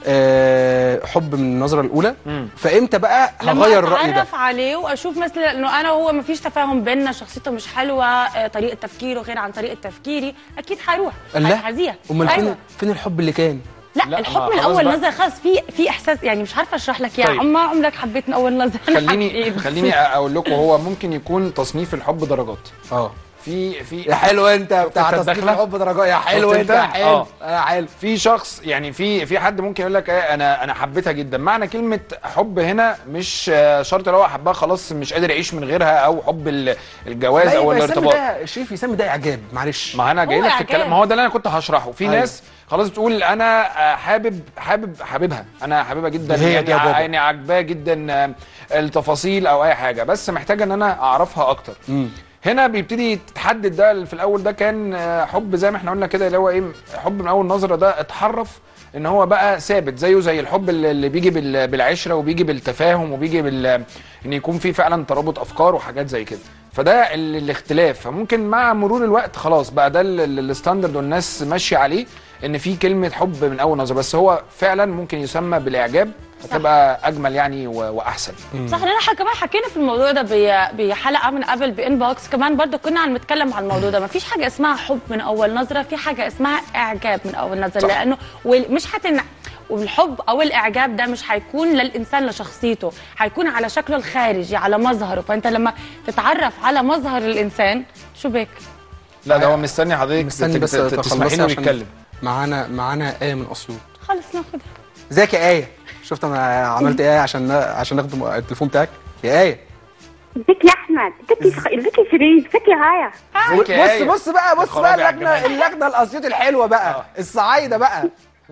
حب من النظره الاولى، فامتى بقى هغير الراي ده؟ لما اتعرف عليه واشوف مثلا انه انا وهو مفيش تفاهم بيننا، شخصيته مش حلوه، طريقه تفكيره غير عن طريقه تفكيري، اكيد هروح لا هذيها. امال فين الحب اللي كان؟ لا لا، الحب ما من خلاص اول بقى. نظره خلاص، في احساس، يعني مش عارفه اشرح لك. يا طيب. ما عمرك حبيت من اول نظره؟ خليني اقول لكم، هو ممكن يكون تصنيف الحب درجات. في يا حلو انت بتاع شفت تصنيف الدخلة؟ الحب درجات، يا حلو شفت انت، انت؟ يا حلو يا حلو. في شخص يعني في حد ممكن يقول لك انا حبيتها جدا. معنى كلمه حب هنا مش شرط لو هو حبها خلاص مش قادر يعيش من غيرها، او حب الجواز او الارتباط. ده شريف يسمي ده اعجاب، معلش. ما انا جاي هو لك في إعجاب. الكلام، ما هو ده اللي انا كنت هشرحه. في أيوة. ناس خلاص بتقول انا حاببها، انا حاببها جدا، هي يعني دي يا بابا. يعني عاجباه جدا التفاصيل او اي حاجه، بس محتاجه ان انا اعرفها اكتر. هنا بيبتدي تتحدد. ده في الاول ده كان حب زي ما احنا قلنا كده، اللي هو ايه، حب من اول نظره. ده اتحرف ان هو بقى ثابت زيه زي الحب اللي بيجي بالعشره، وبيجي بالتفاهم، وبيجي ان يكون في فعلا ترابط افكار وحاجات زي كده. فده الاختلاف. فممكن مع مرور الوقت خلاص بقى ده الستاندرد والناس ماشيه عليه، ان في كلمه حب من اول نظره. بس هو فعلا ممكن يسمى بالاعجاب، هتبقى اجمل يعني واحسن. صح. احنا كمان حكينا في الموضوع ده بحلقه من قبل بانبوكس كمان، برضو كنا عم نتكلم عن الموضوع ده. ما فيش حاجه اسمها حب من اول نظره، في حاجه اسمها اعجاب من اول نظره. لانه مش والحب او الاعجاب ده مش هيكون للانسان لشخصيته، هيكون على شكله الخارجي، على مظهره. فانت لما تتعرف على مظهر الانسان شو بك. لا ده هو مستني حضرتك مستني بس تسمحي له يتكلم. معانا آية من اسيوط. خلص ناخدها. ازيك يا آية؟ شفت انا عملت ايه عشان ناخد التليفون بتاعك؟ يا آية ازيك يا احمد؟ ازيك يا شيرين؟ ازيك يا هايا؟ بص بقى اللجنه الاسيوط الحلوه بقى، الصعايده بقى.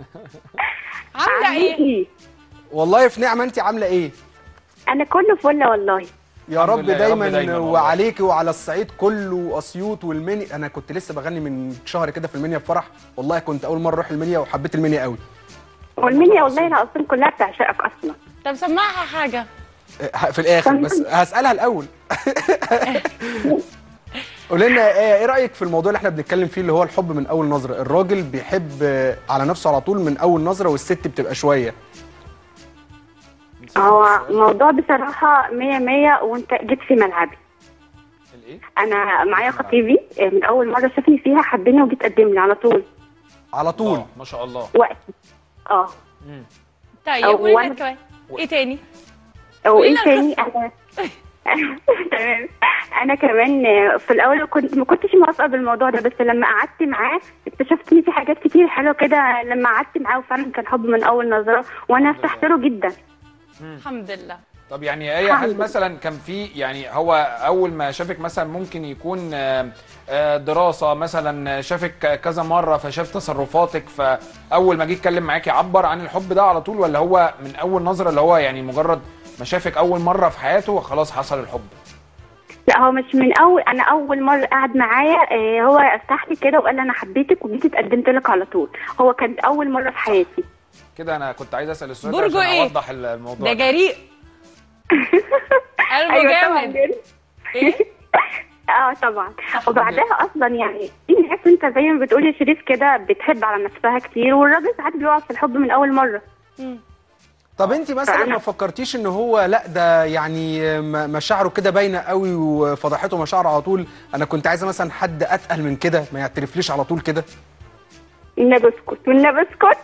عامله ايه؟ والله في نعمه. انت عامله ايه؟ انا كله فل والله. يا رب لله، يا رب دايما دايماً وعليكي وعلى الصعيد كله واسيوط والمنيا. انا كنت لسه بغني من شهر كده في المنيا في فرح، والله كنت اول مره اروح المنيا وحبيت المنيا قوي. والمنيا والله انا اصلا كلها بتعشقك اصلا. طب سمعها حاجه في الاخر بس هسالها الاول. قولي لنا ايه رايك في الموضوع اللي احنا بنتكلم فيه، اللي هو الحب من اول نظره؟ الراجل بيحب على نفسه على طول من اول نظره، والست بتبقى شويه. هو موضوع بصراحه 100 وانت جيت في ملعبي. انا معايا خطيبي من اول مره شافني فيها حبني وجيت قدم لي على طول. على طول ما شاء الله. وقتي طيب أو قولي وانا- كمان ايه تاني؟ وايه لنا تاني؟ انا تمام. انا كمان في الاول ما كنتش موافقه بالموضوع ده، بس لما قعدت معاه اكتشفت ان في حاجات كتير حلوه كده لما قعدت معاه، وفعلا كان حب من اول نظره وانا ارتحت له جدا. الحمد لله. طب يعني ايه، هل مثلا كان في يعني هو اول ما شافك مثلا ممكن يكون دراسه مثلا، شافك كذا مره فشاف تصرفاتك، فاول ما جه يتكلم معاكي عبر عن الحب ده على طول، ولا هو من اول نظره اللي هو يعني مجرد ما شافك اول مره في حياته وخلاص حصل الحب؟ لا هو مش من اول، انا اول مره قعد معايا هو ارتاح لي كده وقال لي انا حبيتك وجيت اتقدمت لك على طول. هو كانت اول مره في حياتي كده. انا كنت عايز اسال السؤال ده برجو عشان إيه؟ اوضح الموضوع ده جريء. قلبه طبعا جامد. ايه؟ طبعا. وبعدها اصلا يعني في ناس انت زي ما بتقول يا شريف كده بتحب على نفسها كتير، والراجل ساعات بيقع في الحب من اول مره. طب انت مثلا ما فكرتيش ان هو لا ده يعني مشاعره كده باينه قوي وفضحته مشاعره على طول؟ انا كنت عايزه مثلا حد اتقل من كده، ما يعترفليش على طول كده. والنبي اسكت والنبي اسكت.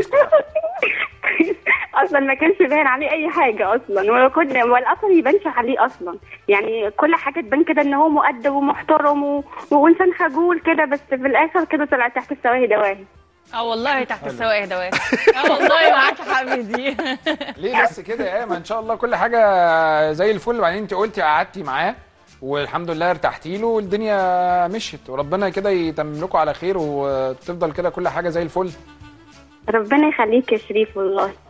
اصلا ما كانش باين عليه اي حاجه اصلا، ولا اصلا يبانش عليه اصلا. يعني كل حاجه تبان كده ان هو مؤدب ومحترم وانسان خجول كده، بس في الاخر كده طلع تحت السواهي دواهي. والله تحت السواق دواء. والله معاكي حق دي. ليه بس كده يا ما ان شاء الله كل حاجه زي الفل. وبعدين انت قلتي قعدتي معاه والحمد لله ارتحتي له والدنيا مشيت، وربنا كده يتمم لكم على خير وتفضل كده كل حاجه زي الفل. ربنا يخليك يا شريف والله.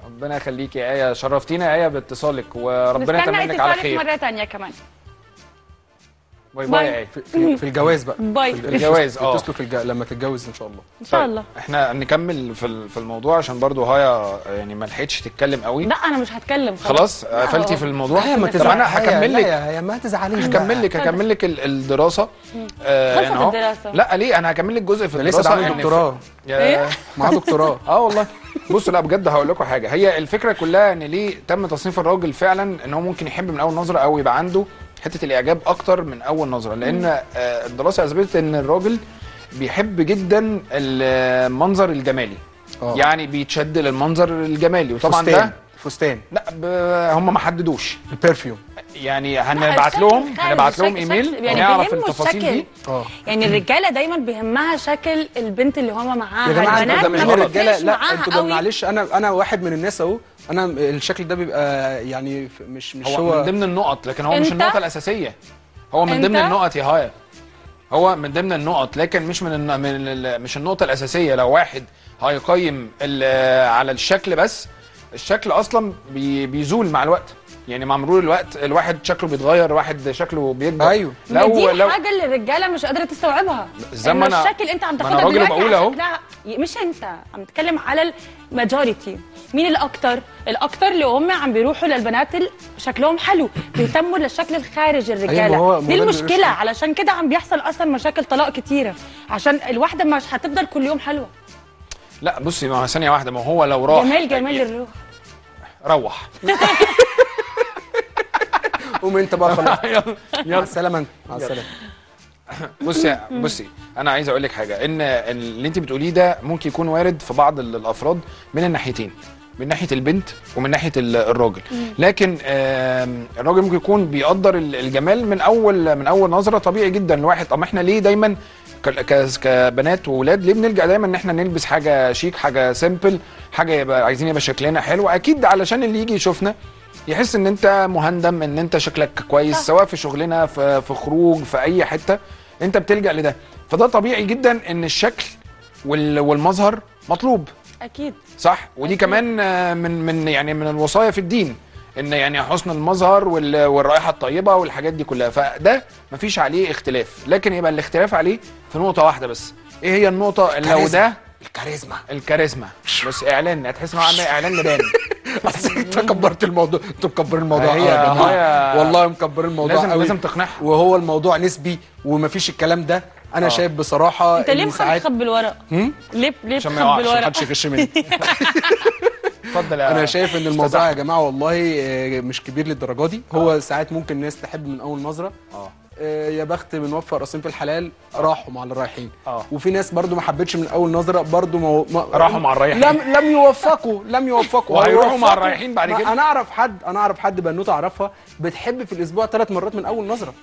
ربنا يخليكي يا ايه، شرفتينا يا ايه باتصالك، وربنا يتمم لك على خير. مره ثانيه كمان. باي باي يا ايه. في الجواز بقى. باي. في الجواز اتصلوا لما تتجوز ان شاء الله. ان شاء الله. احنا نكمل في الموضوع عشان برضو هايا يعني ما لحقتش تتكلم قوي. لا انا مش هتكلم خلاص قفلتي في الموضوع. ما طب انا هكمل لك. يا ما تزعليش. هكمل لك الدراسه. خلصت الدراسه. لا ليه، انا هكمل لك جزء في لسه الدراسه. عامل دكتوراه. معاه دكتوراه. والله بصوا، لا بجد هقول لكم حاجه. هي الفكره كلها ان ليه تم تصنيف الراجل فعلا ان هو ممكن يحب من اول نظره او يبقى عنده حته الاعجاب اكتر من اول نظره، لان الدراسه اثبتت ان الراجل بيحب جدا المنظر الجمالي. يعني بيتشد للمنظر الجمالي، وطبعا ده فستان. لا هم ما حددوش البرفيوم. يعني هنبعت لهم ايميل يعني نعرف التفاصيل دي. يعني الرجاله دايما بيهمها شكل البنت اللي هم معاها. يا جماعه انتوا مش الرجاله، لا انتوا قوي. معلش، انا واحد من الناس اهو، انا الشكل ده بيبقى يعني مش هو من ضمن النقط، لكن هو مش النقطه الاساسيه. هو من ضمن النقط يا هايا، هو من ضمن النقط، لكن مش مش النقطه الاساسيه. لو واحد هيقيم على الشكل بس، الشكل اصلا بيزول مع الوقت. يعني مع مرور الوقت الواحد شكله بيتغير، واحد شكله بيكبر. ايوه دي حاجه اللي الرجاله مش قادره تستوعبها. إن الشكل انت عم تاخدها دلوقتي بقول اهو، مش انت عم تتكلم على الماجوريتي. مين الاكتر اللي هم عم بيروحوا للبنات اللي شكلهم حلو، بيهتموا للشكل الخارجي الرجاله. دي المشكله، علشان كده عم بيحصل اصلا مشاكل طلاق كتيره، عشان الواحده مش هتفضل كل يوم حلوه. لا بصي، ما ثانيه واحده، ما هو لو راح جمال الروح. روح. قوم انت بقى خلاص. مع السلامه انت. مع السلامه. بصي انا عايز اقول لك حاجه، ان اللي انت بتقوليه ده ممكن يكون وارد في بعض الافراد من الناحيتين، من ناحيه البنت ومن ناحيه الراجل. لكن الراجل ممكن يكون بيقدر الجمال من اول نظره. طبيعي جدا الواحد، طب احنا ليه دايما كبنات وولاد ليه بنلجأ دايما ان احنا نلبس حاجه شيك، حاجه سيمبل، حاجه عايزين يبقى شكلنا حلو؟ اكيد علشان اللي يجي يشوفنا يحس ان انت مهندم، ان انت شكلك كويس، سواء في شغلنا، في خروج، في اي حته انت بتلجأ لده. فده طبيعي جدا ان الشكل والمظهر مطلوب. اكيد صح. ودي أكيد. كمان من الوصايا في الدين، ان يعني حسن المظهر والرائحه الطيبه والحاجات دي كلها، فده مفيش عليه اختلاف. لكن يبقى الاختلاف عليه في نقطه واحده بس. ايه هي النقطه؟ لو ده الكاريزما. بس اعلان، هتحس انه عامل اعلان لبان. اصل انت كبرت الموضوع، انتوا مكبرين الموضوع. والله مكبرين الموضوع قوي. لازم تقنعها. وهو الموضوع نسبي ومفيش الكلام ده. انا شايف بصراحه انت ليه مخبي الورق؟ ليه مخبي الورق؟ عشان محدش يغش مني. اتفضل. انا شايف ان الموضوع يا جماعه والله مش كبير للدرجه دي. هو ساعات ممكن الناس تحب من اول نظره. يا بخت بنوفق راسين في الحلال راحوا مع الرايحين. وفي ناس برضو ما حبتش من اول نظره، برضو راحوا مع الرايحين. لم يوفقوا وهيروحوا مع الرايحين بعد كده. انا اعرف حد بنوته اعرفها بتحب في الاسبوع 3 مرات من اول نظره.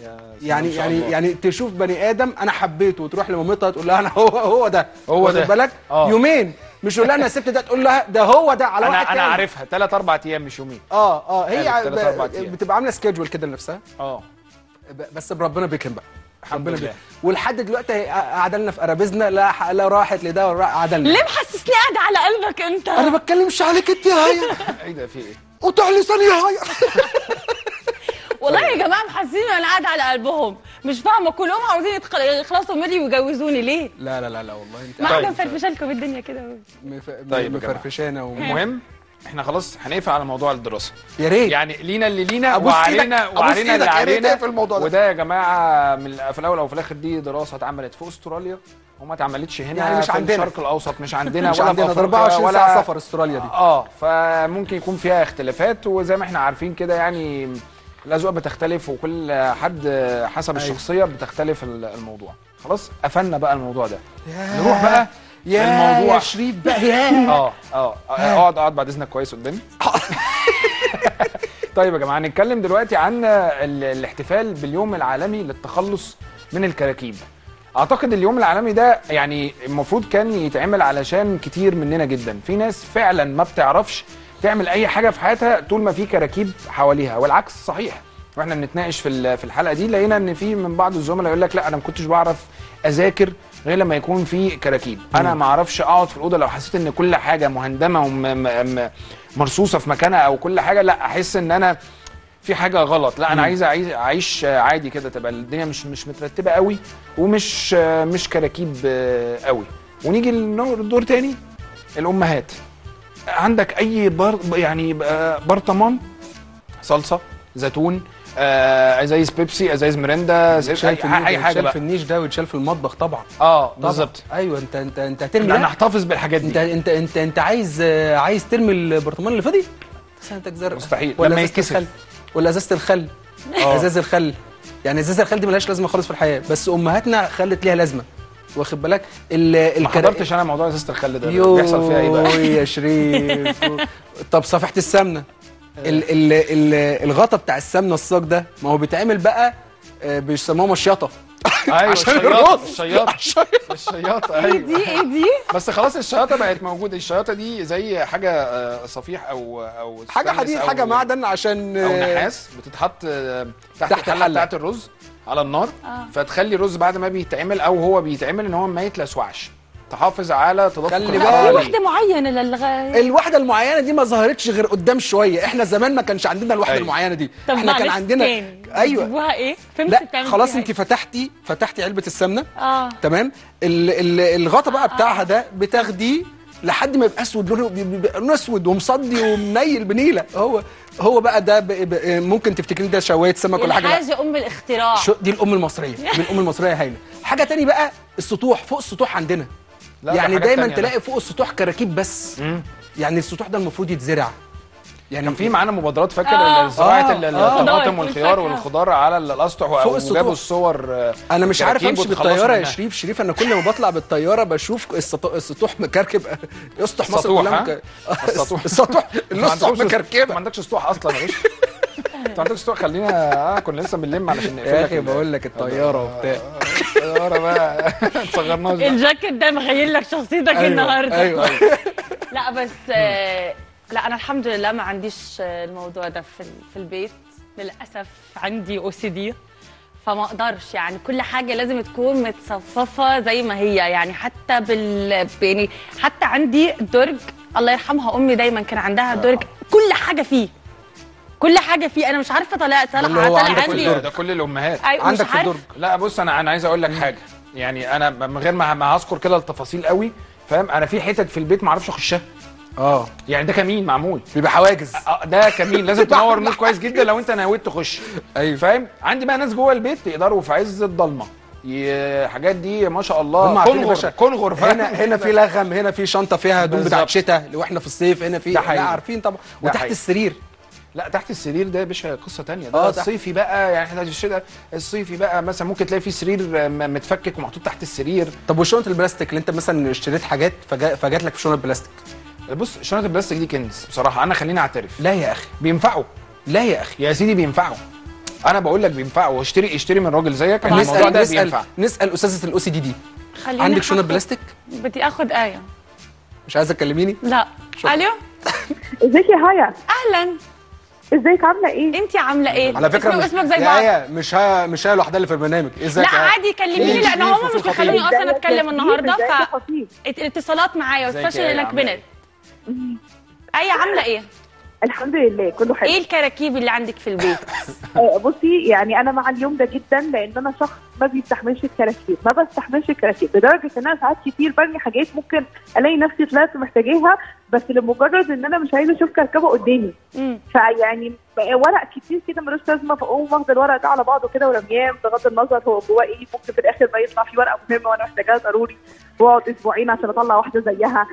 يعني تشوف بني ادم انا حبيته وتروح لمامتها تقول لها انا هو ده بالك يومين، مش تقول لها انا سبت ده، تقول لها ده هو ده على واحد تاني. انا عارفها 3-4 ايام مش يومين. هي بتبقى عامله سكيدجول كده لنفسها. بس بربنا بيكرم بقى. الحمد لله. ولحد دلوقتي قاعده لنا في قرابيزنا، لا راحت لده ولا قاعده لنا. ليه محسسني قاعده على قلبك انت؟ انا ما بتكلمش عليك انت يا هيا. ايه ده، في ايه؟ قطع لساني يا هيا. والله يا جماعه محسسين انا قاعده على قلبهم، مش فاهمه كلهم عاوزين يخلصوا مني ويجوزوني ليه؟ لا والله انت ما احنا مفرفشه لكم الدنيا كده. طيب مفرفشانا المهم احنا خلاص هنقفل على موضوع الدراسه. يا ريت. يعني لينا اللي لينا وعلينا اللي علينا في الموضوع ده. وده يا جماعه في الاول او في الاخر دي دراسه اتعملت في استراليا وما اتعملتش هنا، يعني مش عندنا في الشرق الاوسط، مش عندنا مش عندنا 24 ساعه سفر استراليا دي. فممكن يكون فيها اختلافات، وزي ما احنا عارفين كده يعني الاذواق بتختلف وكل حد حسب الشخصيه بتختلف الموضوع. خلاص قفلنا بقى الموضوع ده. نروح بقى الموضوع. يا شريف بقى. اقعد بعد اذنك كويس قدامي. طيب يا جماعه، هنتكلم دلوقتي عن الاحتفال باليوم العالمي للتخلص من الكراكيب. اعتقد اليوم العالمي ده يعني المفروض كان يتعمل علشان كتير مننا جدا. في ناس فعلا ما بتعرفش تعمل اي حاجه في حياتها طول ما في كراكيب حواليها، والعكس صحيح. واحنا بنتناقش في الحلقه دي لقينا ان في من بعض الزملاء يقول لك لا انا ما كنتش بعرف اذاكر غير لما يكون في كراكيب. انا ما اعرفش اقعد في الاوضه لو حسيت ان كل حاجه مهندمه ومرصوصه في مكانها او كل حاجه، لا احس ان انا في حاجه غلط. لا انا عايز اعيش عادي كده، تبقى الدنيا مش مترتبه قوي ومش مش كراكيب قوي. ونيجي للدور تاني، الامهات. عندك اي يعني برطمان صلصه، زيتون، ازايز بيبسي، ازايز مريندا، اي حاجه بقى في النيش ده ويتشال في المطبخ طبعا. بالظبط. ايوه انت هترمي ده. انا احتفظ بالحاجات دي. انت عايز ترمي البرطمان اللي فاضي؟ سنتك زرق مستحيل. ولا يتكسر ولا ازازه الخل. ازازه الخل، يعني ازازه الخل دي ملهاش لازمه خالص في الحياه، بس امهاتنا خلت ليها لازمه، واخد بالك؟ ما حضرتش انا موضوع ازازه الخل ده بيحصل فيها ايه بقى يا شريف؟ طب صفيحه السمنه، الغطا بتاع السمنه الصاج ده، ما هو بيتعمل بقى بيسموه مشيطه. ايوه عشان الرز. الشياطه ايه دي بس خلاص الشياطه بقت موجوده. الشياطه دي زي حاجه صفيح او حاجه حديد، حاجه معدن عشان او نحاس، بتتحط تحت الحله بتاعت الرز على النار. فتخلي الرز بعد ما بيتعمل او هو بيتعمل ان هو ما يتلسوعش، تحافظ على تدفق الحراره. في وحده معينه الوحده المعينه دي ما ظهرتش غير قدام شويه. احنا زمان ما كانش عندنا الوحده المعينه دي. احنا كان عندنا ايوه بتجيبوها ايه؟ لا خلاص انت فتحتي علبه السمنه. تمام. الغطا بقى بتاعها ده بتاخديه لحد ما يبقى اسود، لونه اسود ومصدي ومنيل بنيله. هو بقى ده ممكن تفتكرين ده شوايه سمك ولا حاجه. حاجه ام الاختراع دي الام المصريه. دي الام المصريه هايله. حاجه تاني بقى، السطوح. فوق السطوح عندنا يعني دايما تلاقي فوق السطوح كراكيب بس. يعني السطوح ده المفروض يتزرع. يعني كان في معانا مبادرات، فاكر زراعه الطماطم والخيار والخضار على الاسطح، وجابوا الصور. انا مش عارف امشي بالطياره يا شريف. انا كل ما بطلع بالطياره بشوف السطوح مكركب. يسطح مصر كلها السطوح مكركبه. ما عندكش سطوح اصلا يا باشا. انت عندك سطوح. خلينا كنا لسه بنلم علشان نقفل لك. يا اخي بقول لك الطياره وبتاع. الطياره بقى تصغرناش. الجاكيت ده مخيل لك شخصيتك النهارده. ايوه لا بس لا انا الحمد لله ما عنديش الموضوع ده في البيت للاسف. عندي OCD فما اقدرش، يعني كل حاجه لازم تكون متصففه زي ما هي. يعني حتى يعني حتى عندي درج، الله يرحمها امي دايما كان عندها درج كل حاجه فيه. انا مش عارفه طلع عندي ده كل الامهات. عندك في الدرج. لا بص انا عايز اقول لك حاجه. يعني انا من غير ما هذكر كده التفاصيل قوي، فاهم؟ انا في حتت في البيت ما اعرفش اخشها. يعني ده كمين معمول بيبقى حواجز. ده كمين لازم تنور النور كويس جدا لو انت نويت تخش. ايوه فاهم؟ عندي بقى ناس جوه البيت يقدروا في عز الضلمه حاجات دي ما شاء الله كونغر. هنا في لغم، هنا في شنطه فيها هدوم بتاعت شتاء واحنا في الصيف، هنا في لا عارفين طبعا. وتحت السرير. لا تحت السرير ده يا باشا قصه ثانيه. ده الصيفي بقى، يعني احنا في الشتاء الصيفي بقى مثلا ممكن تلاقي فيه سرير متفكك ومحطوط تحت السرير. طب وشنطه البلاستيك اللي انت مثلا اشتريت حاجات فجات لك في شنطه بلاستيك؟ بص شنطه البلاستيك دي كنز بصراحه. انا خليني اعترف. لا يا اخي بينفعوا. لا يا اخي يا سيدي بينفعوا. انا بقول لك بينفعوا. اشتري من راجل زيك. الموضوع ده بينفع. نسال استاذه الOCD دي. عندك شنطه بلاستيك؟ بدي اخد آية. مش عايزه تكلميني؟ لا. الو ازيك يا هايا؟ اهلا. ازيك عامله ايه؟ انت عامله ايه؟ على فكره اسمك زي بعض. مش هي لوحدها اللي في البرنامج. ازيك؟ لا عادي كلميني لان هم مش بيخلوني اصلا اتكلم النهارده. الاتصالات معايا وسبيشال انك بنت. ايه عامله ايه؟ الحمد لله كله حلو. ايه الكراكيب اللي عندك في البيت؟ بصي يعني انا مع اليوم ده جدا، لان انا شخص ما بيستحملش الكراكيب، ما بستحملش الكراكيب لدرجه ان انا ساعات كتير برمي حاجات ممكن الاقي نفسي طلعت محتاجاها، بس لمجرد ان انا مش عايزه اشوف كركبه قدامي. فيعني ورق كتير كده ملوش لازمه، فاقوم واخده الورق ده على بعضه كده ورمياه، بغض النظر هو جواه ايه. ممكن في الاخر ما يطلع فيه ورقه مهمه وانا محتاجاها ضروري، واقعد اسبوعين عشان اطلع واحده زيها.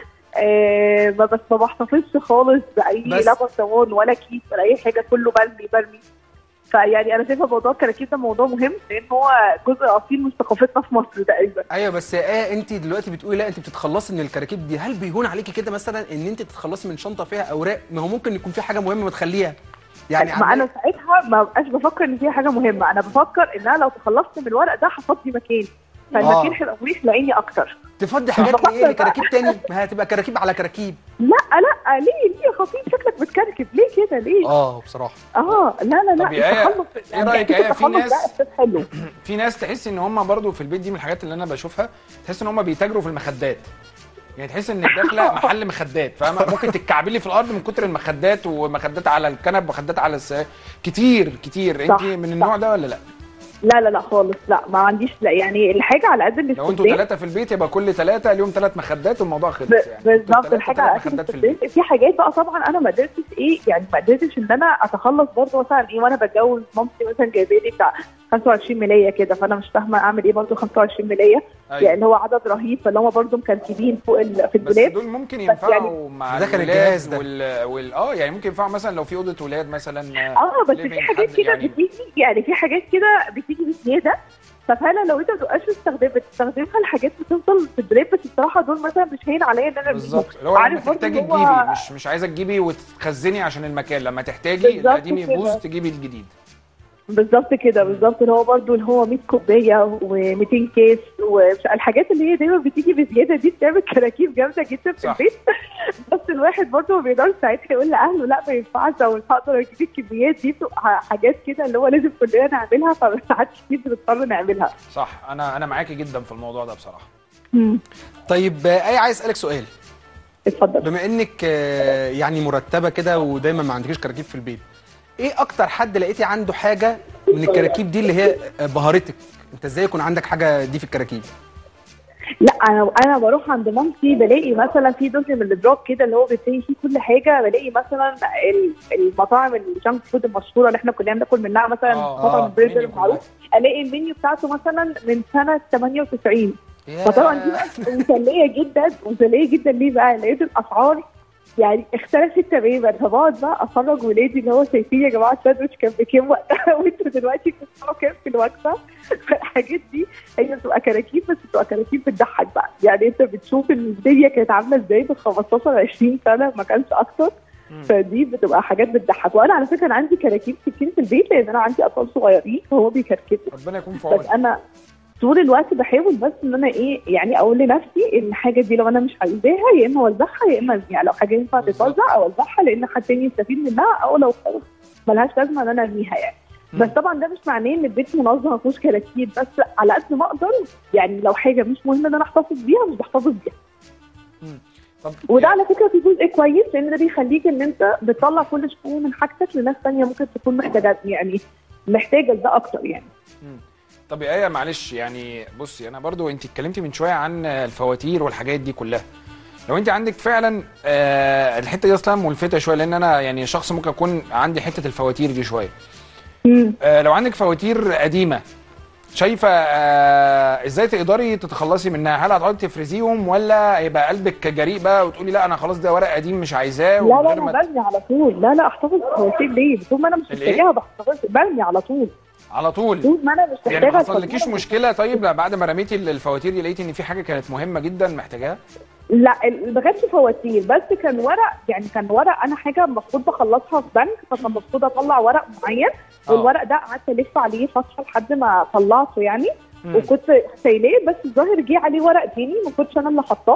بس ما بحتفظش خالص باي لا برطمان ولا كيس ولا اي حاجه، كله برمي. فيعني انا شايفه موضوع الكراكيب ده موضوع مهم، لان هو جزء اصيل من ثقافتنا في مصر تقريبا. ايوه بس انت دلوقتي بتقولي لا انت بتتخلصي من الكراكيب دي. هل بيهون عليكي كده مثلا ان انت تتخلصي من شنطه فيها اوراق؟ ما هو ممكن يكون في حاجه مهمه ما تخليها. يعني ما انا ساعتها ما بقاش بفكر ان فيها حاجه مهمه، انا بفكر ان انا لو تخلصت من الورق ده هفضي مكان، فالمكان هيبقى مريح لعيني اكتر. تفضي حاجات ايه لكراكيب تاني؟ ما هتبقى كراكيب على كراكيب. لا ليه يا خطيب شكلك متكركب ليه كده ليه؟ بصراحه لا طب يا آية، ايه رايك يا آية؟ في ناس احساس حلو. في ناس تحس ان هم برضو في البيت، دي من الحاجات اللي انا بشوفها، تحس ان هم بيتاجروا في المخدات. يعني تحس ان داخله محل مخدات، فاهمه؟ ممكن تتكعبلي في الارض من كتر المخدات، ومخدات على الكنب ومخدات على كتير كتير. انت من النوع ده ولا لا؟ لا خالص، لا ما عنديش. لا يعني الحاجه على قد الاستخدام. لو انتوا 3 في البيت يبقى كل 3 اليوم 3 مخدات والموضوع خلص. يعني بالظبط، الحاجه على قد الاستخدام. في حاجات بقى طبعا انا ما قدرتش يعني ما قدرتش ان انا اتخلص برضه. مثلا وانا بتجوز مامتي مثلا جايبه لي بتاع 25 ملايه كده، فانا مش فاهمه اعمل ايه برضه 25 ملايه. يعني اللي هو عدد رهيب، فاللي هم برضه مكركبين فوق في الدولاب. بس دول ممكن ينفعوا يعني مع الجهاز ده يعني ممكن ينفعوا مثلا لو في اوضه ولاد مثلا. بس في حاجات كده بتيجي، يعني في حاجات كده بتيجي بزياده. ففعلا لو انت ما تبقاش بتستخدمها الحاجات بتفضل في الدولاب. بس الصراحه دول مثلا مش هين عليا ان انا بالظبط، اللي هو لما تحتاجي تجيبي، مش عايزه تجيبي وتخزني عشان المكان، لما تحتاجي القديم يبوظ تجيبي الجديد. بالظبط كده، بالظبط. اللي هو برضه اللي هو 100 كوبايه و200 كيس، والحاجات اللي هي دايما بتيجي بزياده دي بتعمل كراكيب جامده جدا في البيت. بس الواحد برضه ما بيقدرش ساعتها يقول لاهله لا ما ينفعش او مش هقدر اجيب الكميات دي. بتبقى حاجات كده اللي هو لازم كلنا نعملها، فساعات كتير بنضطر نعملها. صح، انا معاكي جدا في الموضوع ده بصراحه. طيب آية، عايز اسالك سؤال. اتفضل. بما انك يعني مرتبه كده ودايما ما عندكيش كراكيب في البيت، ايه اكتر حد لقيتي عنده حاجه من الكراكيب دي اللي هي بهرتك؟ انت ازاي يكون عندك حاجه دي في الكراكيب؟ لا انا بروح عند مامتي بلاقي مثلا في دزء من الادراك كده اللي هو بتلاقي فيه كل حاجه. بلاقي مثلا المطاعم الجانك فود المشهوره اللي احنا كلنا بناكل منها، مثلا مطعم برجر المعروف، الاقي المنيو بتاعته مثلا من سنه 98. فطبعا دي بقى مسليه جدا. ليه بقى؟ لقيت الاسعار يعني اختلفت تماما. فبقعد بقى افرج ولادي اللي هو شايفين يا جماعه الساندوتش كان بكام وقتها وانتوا دلوقتي بتدفعوا كام في الوجبه. فالحاجات دي هي بتبقى كراكيب، بس بتبقى كراكيب بتضحك بقى. يعني انت بتشوف الدنيا كانت عامله ازاي من 15 20 سنه، ما كانش اكتر. فدي بتبقى حاجات بتضحك. وانا على فكره انا عندي كراكيب كتير في البيت، لان انا عندي اطفال صغيرين فهو بيكركبوا. ربنا يكون في عونك. بس انا طول الوقت بحاول بس ان انا يعني اقول لنفسي ان الحاجه دي لو انا مش عايزاها يا اما اوزعها يا اما ارميها. لو حاجه ينفع تتوزع اوزعها لان حد تاني يستفيد منها، او لو خلاص ملهاش لازمه ان انا ارميها يعني. بس طبعا ده مش معناه ان البيت منظم ما فيهوش كراكيب، بس على قد ما اقدر يعني لو حاجه مش مهمه ان انا احتفظ بيها مش بحتفظ بيها. وده على فكره في جزء كويس، لان ده بيخليك ان انت بتطلع كل شويه من حاجتك لناس ثانيه ممكن تكون محتاجه ده اكتر يعني. طب يا آية معلش، يعني بصي انا برضو انت اتكلمتي من شويه عن الفواتير والحاجات دي كلها. لو انت عندك فعلا الحته دي اصلا ملفته شويه، لان انا يعني شخص ممكن اكون عندي حته الفواتير دي شويه. لو عندك فواتير قديمه شايفه ازاي تقدري تتخلصي منها؟ هل هتقعدي تفرزيهم ولا يبقى قلبك جريء بقى وتقولي لا انا خلاص ده ورق قديم مش عايزاه؟ لا انا برمي على طول. لا احتفظ بالفواتير ليه؟ طول ما انا مش محتاجاها بحتفظ، برمي على طول. طول ما انا مش محتاجه. يعني ما حصلكيش مشكله طيب بعد ما رميتي الفواتير دي لقيتي ان في حاجه كانت مهمه جدا محتاجاها؟ لا ما كانتش فواتير، بس كان ورق. يعني كان ورق انا حاجه المفروض بخلصها في بنك، فكان المفروض اطلع ورق معين. والورق ده قعدت الف عليه فتره لحد ما طلعته يعني. وكنت سايلاه، بس الظاهر جه عليه ورق تاني ما كنتش انا اللي حطاه.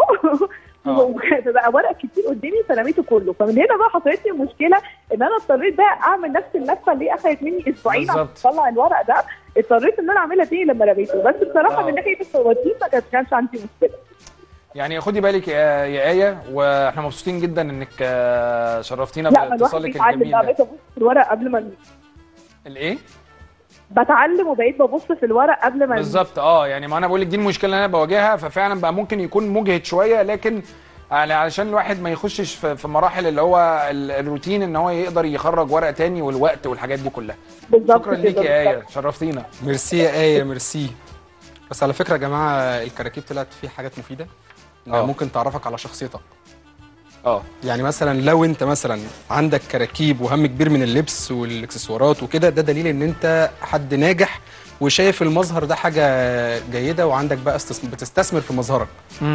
وبقى ورق كتير قدامي فرميته كله. فمن هنا بقى حصلت لي مشكله ان انا اضطريت بقى اعمل نفس اللفه اللي اخذت مني اسبوعين عشان اطلع الورق ده. اضطريت ان انا اعملها تاني لما رميته. بس بصراحه من ناحيه الفواتير ما كانش عندي مشكله. يعني خدي بالك يا آية، واحنا مبسوطين جدا انك شرفتينا باتصالك الجميل ده. بقيت ابص في الورق قبل ما الايه؟ بتعلم وبقيت ببص في الورق قبل ما بالظبط. يعني ما انا بقول لك دي المشكله اللي انا بواجهها. ففعلا بقى ممكن يكون مجهد شويه، لكن يعني علشان الواحد ما يخشش في مراحل اللي هو الروتين ان هو يقدر يخرج ورق تاني والوقت والحاجات دي كلها. شكرا ليك يا آية، شرفتينا. ميرسي يا آية، ميرسي. بس على فكره يا جماعه الكراكيب طلعت فيه حاجات مفيده ممكن تعرفك على شخصيتك. يعني مثلا لو انت مثلا عندك كراكيب وهم كبير من اللبس والاكسسوارات وكده، ده دليل ان انت حد ناجح وشايف المظهر ده حاجه جيده، وعندك بقى بتستثمر في مظهرك.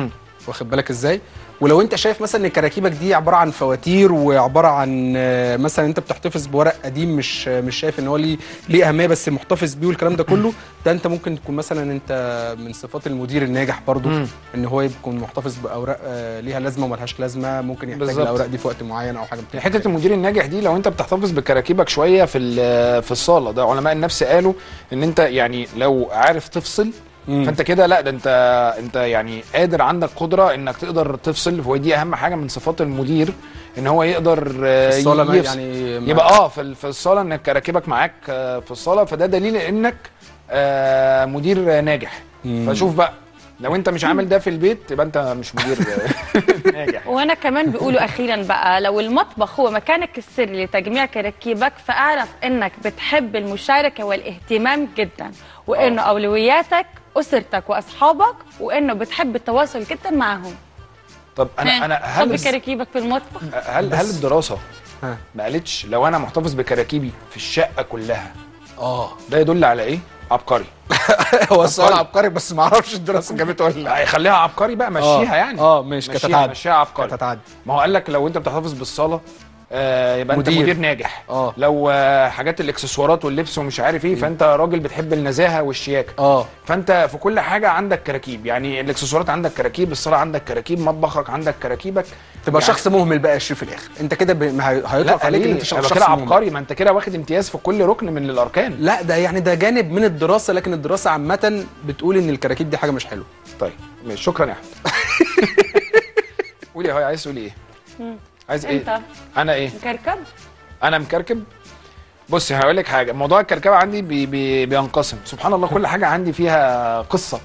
واخد بالك ازاي؟ ولو انت شايف مثلا ان كراكيبك دي عباره عن فواتير وعباره عن مثلا انت بتحتفظ بورق قديم مش شايف ان هو ليه اهميه بس محتفظ بيه والكلام ده كله، ده انت ممكن تكون مثلا انت من صفات المدير الناجح برضو ان هو يكون محتفظ باوراق ليها لازمه وملهاش لازمه، ممكن يحتاج الاوراق دي في وقت معين او حاجه. حته المدير الناجح دي لو انت بتحتفظ بكراكيبك شويه في الصاله، ده علماء النفس قالوا ان انت يعني لو عارف تفصل فانت كده لا، ده انت يعني قادر، عندك قدره انك تقدر تفصل. ودي اهم حاجه من صفات المدير، ان هو يقدر في الصاله يعني يبقى في الصاله انك كراكيبك معاك في الصاله، فده دليل انك مدير ناجح. فشوف بقى لو انت مش عامل ده في البيت يبقى انت مش مدير ناجح. وانا كمان بيقولوا اخيرا بقى، لو المطبخ هو مكانك السري لتجميع كراكيبك فاعرف انك بتحب المشاركه والاهتمام جدا، وانه اولوياتك اسرتك واصحابك، وانه بتحب التواصل جدا معهم. طب انا حب كراكيبك في المطبخ. هل الدراسه ما قالتش لو انا محتفظ بكراكيبي في الشقه كلها ده يدل على ايه؟ عبقري. هو السؤال عبقري بس ما اعرفش الدراسه جابته ولا لا. خليها عبقري بقى، مشيها يعني. ماشي كتتعدي، مشيها عبقري كتتعدي. ما هو قال لك لو انت بتحتفظ بالصاله يبقى انت مدير ناجح. لو حاجات الاكسسوارات واللبس ومش عارف ايه فانت راجل بتحب النزاهه والشياكه. فانت في كل حاجه عندك كراكيب، يعني الاكسسوارات عندك كراكيب، الصاله عندك كراكيب، مطبخك عندك كراكيبك. تبقى يعني شخص مهمل بقى يا شريف في الاخر، انت كده هيطلق عليك ان انت شخص كده عبقري. ما انت كده واخد امتياز في كل ركن من الاركان. لا ده يعني ده جانب من الدراسه، لكن الدراسه عامه بتقول ان الكراكيب دي حاجه مش حلوه. طيب ماشي، شكرا يا احمد. قولي هاي، عايز تقولي ايه؟ عايز ايه؟ انت انا ايه؟ مكركب؟ انا مكركب. بصي هقول لك حاجه، موضوع الكركبه عندي بينقسم. سبحان الله كل حاجه عندي فيها قصه.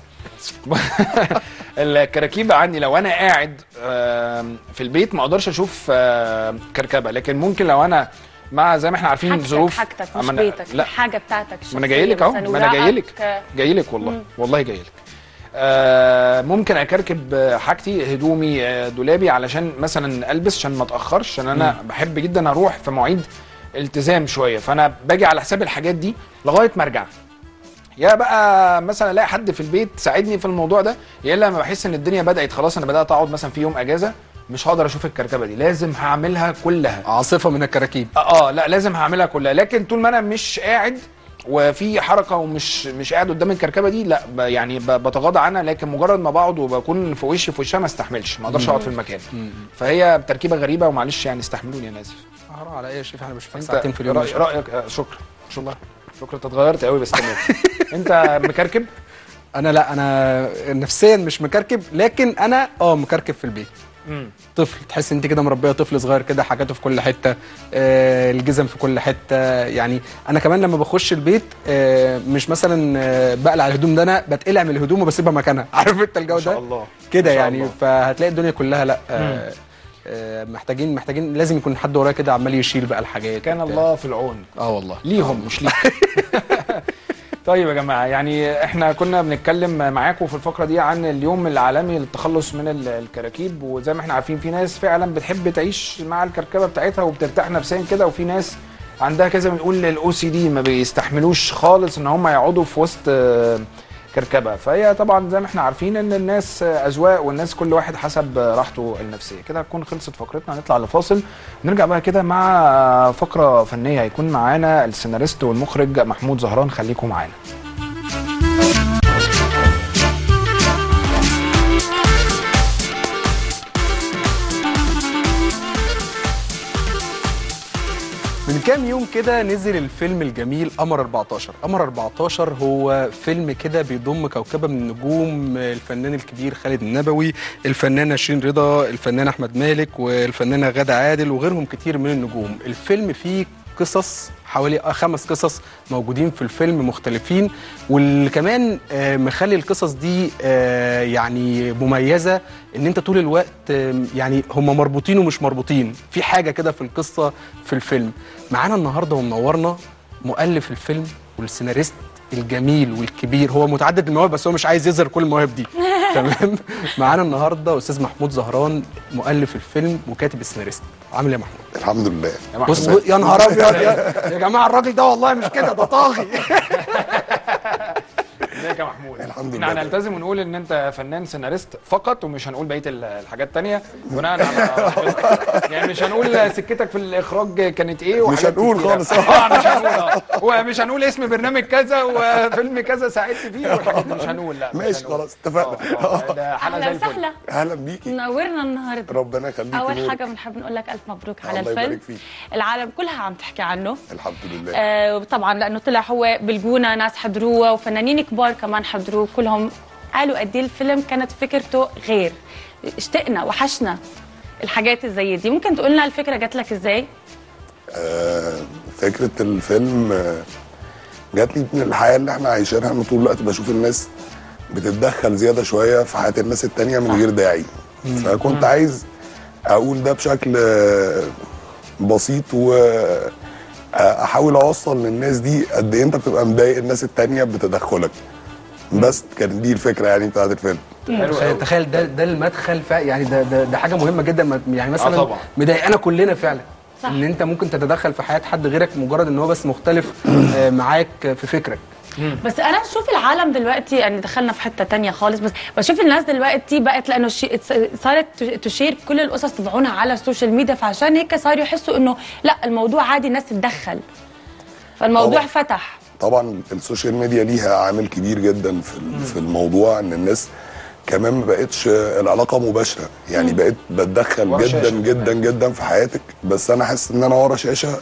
الكراكيب عندي لو انا قاعد في البيت ما اقدرش اشوف كركبه، لكن ممكن لو انا مع زي ما احنا عارفين ظروف حاجتك مش بيتك، لا حاجه بتاعتك الشخصيه. ما انا جاي لك اهو، ما انا جاي لك والله جاي لك. ممكن اكركب حاجتي، هدومي، دولابي، علشان مثلا البس عشان ما اتاخرش، عشان انا بحب جدا اروح في مواعيد التزام شويه، فانا باجي على حساب الحاجات دي لغايه ما ارجع. يا بقى مثلا الاقي حد في البيت ساعدني في الموضوع ده، يا الا لما بحس ان الدنيا بدات خلاص انا بدات اقعد مثلا في يوم اجازه مش هقدر اشوف الكركبه دي، لازم هعملها كلها. عاصفه من الكراكيب. لا لازم هعملها كلها. لكن طول ما انا مش قاعد وفي حركه ومش قاعد قدام الكركبه دي، لا يعني بتغاضى عنها. لكن مجرد ما بقعد وبكون في وشها ما استحملش، ما اقدرش اقعد في المكان. فهي تركيبه غريبه ومعلش يعني استحملوني، انا اسف. حرام على ايه يا شريف، احنا بنشوفك ساعتين في اليوم. رايك؟ شكرا ان شاء الله، شكرا. انت اتغيرت قوي بس تمام. انت مكركب؟ انا لا، انا نفسيا مش مكركب، لكن انا مكركب في البيت. طفل، تحس انت كده مربيه طفل صغير كده، حاجاته في كل حته، الجزم في كل حته. يعني انا كمان لما بخش البيت مش مثلا بقلع الهدوم، ده انا بتقلع من الهدوم وبسيبها مكانها. عارف انت الجو ده؟ ما شاء الله كده يعني الله. فهتلاقي الدنيا كلها لا محتاجين لازم يكون حد ورايا كده عمال يشيل بقى الحاجات. كان الله في العون. والله ليهم مش ليك. طيب يا جماعه، يعني احنا كنا بنتكلم معاكم في الفقره دي عن اليوم العالمي للتخلص من الكراكيب، وزي ما احنا عارفين في ناس فعلا بتحب تعيش مع الكركبه بتاعتها وبترتاح نفسيا كده، وفي ناس عندها كذا بنقول الOCD ما بيستحملوش خالص ان هم يقعدوا في وسط كركبه. فهي طبعا زي ما احنا عارفين ان الناس اذواق، والناس كل واحد حسب راحته النفسيه. كده هتكون خلصت فقرتنا، هنطلع لفاصل نرجع بقى كده مع فقره فنيه. هيكون معانا السيناريست والمخرج محمود زهران، خليكم معانا. من كام يوم كده نزل الفيلم الجميل قمر 14. قمر 14 هو فيلم كده بيضم كوكبة من النجوم، الفنان الكبير خالد النبوي، الفنانة شيرين رضا، الفنان أحمد مالك، والفنانة غادة عادل، وغيرهم كتير من النجوم. الفيلم فيه قصص، حوالي 5 قصص موجودين في الفيلم مختلفين، واللي كمان مخلي القصص دي يعني مميزة ان انت طول الوقت يعني هم مربوطين ومش مربوطين في حاجة كده في القصة في الفيلم. معانا النهاردة ومنورنا مؤلف الفيلم والسيناريست الجميل والكبير، هو متعدد المواهب بس هو مش عايز يظهر كل المواهب دي. تمام. معانا النهارده استاذ محمود زهران، مؤلف الفيلم وكاتب السيناريست. عامل ايه يا محمود؟ الحمد لله. بص يا نهار ابيض يا جماعه، الراجل ده والله مش كده، ده طاغي. ازيك يا محمود؟ الحمد لله. احنا هنلتزم ونقول ان انت فنان سيناريست فقط، ومش هنقول بقيه الحاجات الثانيه بناء على يعني مش هنقول سكتك في الاخراج كانت ايه، مش هنقول خالص. مش هنقول ومش هنقول اسم برنامج كذا وفيلم كذا ساعدت فيه والحاجات دي مش هنقول. لا ماشي خلاص اتفقنا. ده حلقه زي اهلا الفل. وسهلا، اهلا بيكي، منورنا النهارده. ربنا يخليكي. اول حاجه بنحب نقول لك الف مبروك على الله الفيلم. يبارك فيك. العالم كلها عم تحكي عنه الحمد لله. طبعا لانه طلع هو بالجونه، ناس حضروه وفنانين كبار كمان حضروه، كلهم قالوا قد ايه الفيلم كانت فكرته غير. اشتقنا وحشنا الحاجات زي دي. ممكن تقول لنا الفكره جات لك ازاي؟ فكره الفيلم جات لي من الحياه اللي احنا عايشينها، ان طول الوقت بشوف الناس بتتدخل زياده شويه في حياه الناس التانيه من غير داعي. فكنت عايز اقول ده بشكل بسيط، واحاول اوصل للناس دي قد ايه انت بتبقى مضايق الناس التانيه بتدخلك. بس كانت دي الفكره يعني بتاعت الفيلم. تخيل ده المدخل يعني ده حاجه مهمه جدا، يعني مثلا مضايقانا كلنا فعلا. صح. ان انت ممكن تتدخل في حياه حد غيرك مجرد ان هو بس مختلف معاك في فكرك. بس انا بشوف العالم دلوقتي يعني دخلنا في حته تانية خالص، بس بشوف الناس دلوقتي بقت لانه صارت تشير كل القصص تبعونها على السوشيال ميديا، فعشان هيك صاروا يحسوا انه لا الموضوع عادي الناس تتدخل، فالموضوع طبعا. فتح. طبعا السوشيال ميديا ليها عامل كبير جدا في الموضوع، ان الناس كمان ما بقتش العلاقه مباشره، يعني بقيت بتدخل جدا جدا جدا في حياتك، بس انا حاسس ان انا ورا شاشه،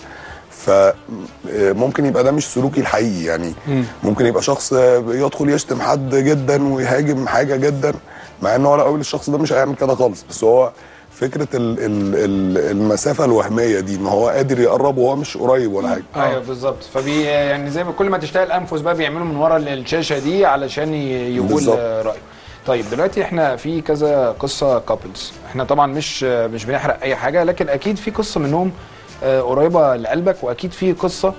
فممكن يبقى ده مش سلوكي الحقيقي. يعني ممكن يبقى شخص يدخل يشتم حد جدا ويهاجم حاجه جدا، مع ان هو الاول الشخص ده مش هيعمل كده خالص، بس هو فكره المسافه الوهميه دي، ان هو قادر يقرب وهو مش قريب ولا حاجه. ايوه بالظبط. يعني زي ما كل ما تشتغل الانفس بقى بيعملوا من ورا الشاشه دي علشان يقول رايه. طيب دلوقتي احنا في كذا قصه كابلز، احنا طبعا مش بنحرق اي حاجه، لكن اكيد في قصه منهم قريبه لقلبك، واكيد في قصه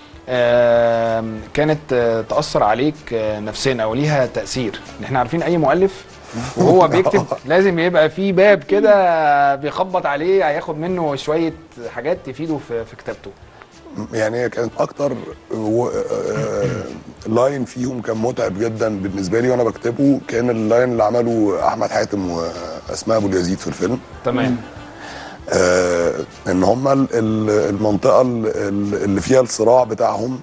كانت تاثر عليك نفسيا او ليها تاثير. احنا عارفين اي مؤلف وهو بيكتب لازم يبقى في باب كده بيخبط عليه هياخد منه شويه حاجات تفيده في كتابته. يعني كانت اكتر لاين فيهم كان متعب جدا بالنسبه لي وانا بكتبه، كان اللاين اللي عمله احمد حاتم واسماء ابو اليزيد في الفيلم. تمام. ان هم المنطقه اللي فيها الصراع بتاعهم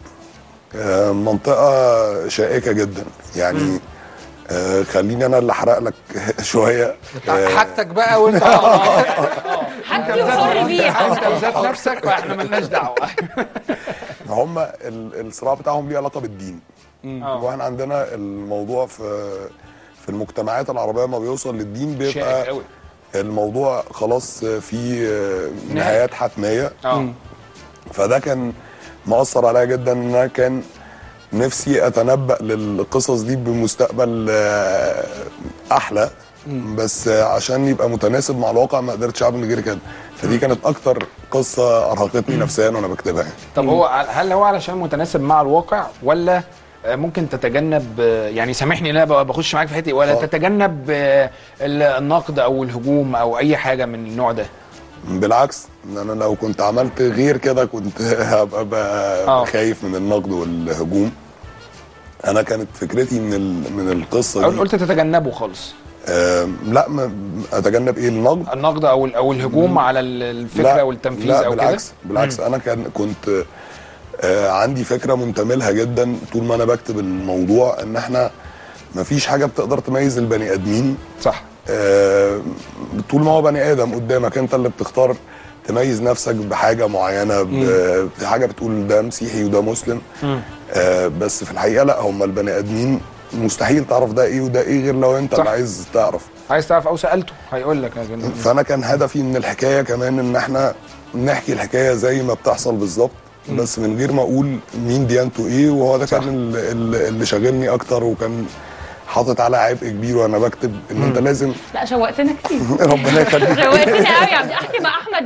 منطقه شائكه جدا، يعني خليني انا اللي احرق لك شويه حاجتك بقى وانت حاجتي وحر بيها انت وذات نفسك واحنا مالناش دعوه. هم الصراع بتاعهم ليه علاقه بالدين، واحنا عندنا الموضوع في المجتمعات العربيه ما بيوصل للدين بيبقى الموضوع خلاص في نهايات حتميه. فده كان مؤثر عليا جدا، ان انا كان نفسي اتنبأ للقصص دي بمستقبل احلى، بس عشان يبقى متناسب مع الواقع ما قدرتش اعمل غير كده. فدي كانت اكتر قصه ارهقتني نفسيا وانا بكتبها. طب هل هو علشان متناسب مع الواقع، ولا ممكن تتجنب، يعني سامحني لا بخش معاك في حته، ولا تتجنب النقد او الهجوم او اي حاجه من النوع ده؟ بالعكس، ان انا لو كنت عملت غير كده كنت هبقى خايف من النقد والهجوم. انا كانت فكرتي من القصه دي قلت تتجنبه خالص. لا، اتجنب ايه؟ النقد او الهجوم على الفكره والتنفيذ. لا او بالعكس كده؟ بالعكس انا كنت عندي فكره منتملها جدا طول ما انا بكتب الموضوع، ان احنا مفيش حاجه بتقدر تميز البني ادمين. صح. طول ما هو بني ادم قدامك انت اللي بتختار تميز نفسك بحاجه معينه، بحاجه بتقول ده مسيحي وده مسلم. بس في الحقيقه لا، هم البني ادمين مستحيل تعرف ده ايه وده ايه غير لو انت اللي عايز تعرف او سالته هيقول لك. فانا كان هدفي من الحكايه كمان ان احنا نحكي الحكايه زي ما بتحصل بالظبط، بس من غير ما اقول مين ديانته ايه. وهو ده كان اللي شاغلني اكتر، وكان حاطط على عبء كبير وانا بكتب ان انت لازم. لا شوقتنا كتير. ربنا يخليك. شوقتني قوي. عم احكي مع احمد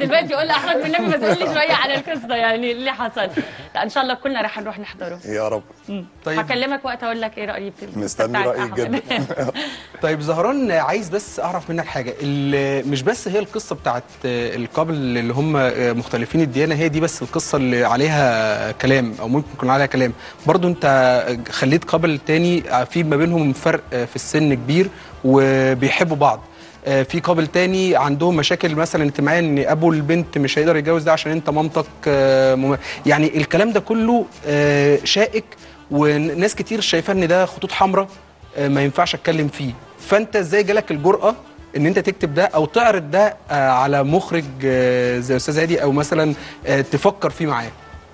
دلوقتي يقول لي احمد والنبي ما تقول لي شويه عن القصه يعني اللي حصل. لا ان شاء الله كلنا رح نروح نحضره. يا رب. طيب هكلمك وقت اقول لك ايه رايي في مستني رايك جدا. طيب زهران، عايز بس اعرف منك حاجه، مش بس هي القصه بتاعت الكابل اللي هم مختلفين الديانه هي دي بس القصه اللي عليها كلام او ممكن يكون عليها كلام، برضو انت خليت كابل تاني في ما بينهم فرق في السن كبير وبيحبوا بعض، في كابل تاني عندهم مشاكل مثلا اجتماعيه ان ابو البنت مش هيقدر يتجوز ده عشان انت مامتك يعني الكلام ده كله شائك وناس كتير شايفاه ان ده خطوط حمراء ما ينفعش اتكلم فيه، فانت ازاي جالك الجرأة ان انت تكتب ده او تعرض ده على مخرج زي استاذ هادي او مثلا تفكر فيه معاه؟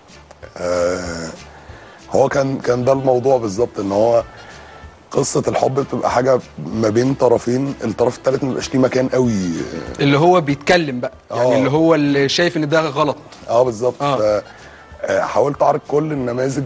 هو كان ده الموضوع بالظبط، ان هو قصه الحب بتبقى حاجه ما بين طرفين، الطرف الثالث ما بيبقاش ليه مكان قوي، اللي هو بيتكلم بقى يعني اللي هو اللي شايف ان ده غلط. بالظبط. حاولت اعرض كل النماذج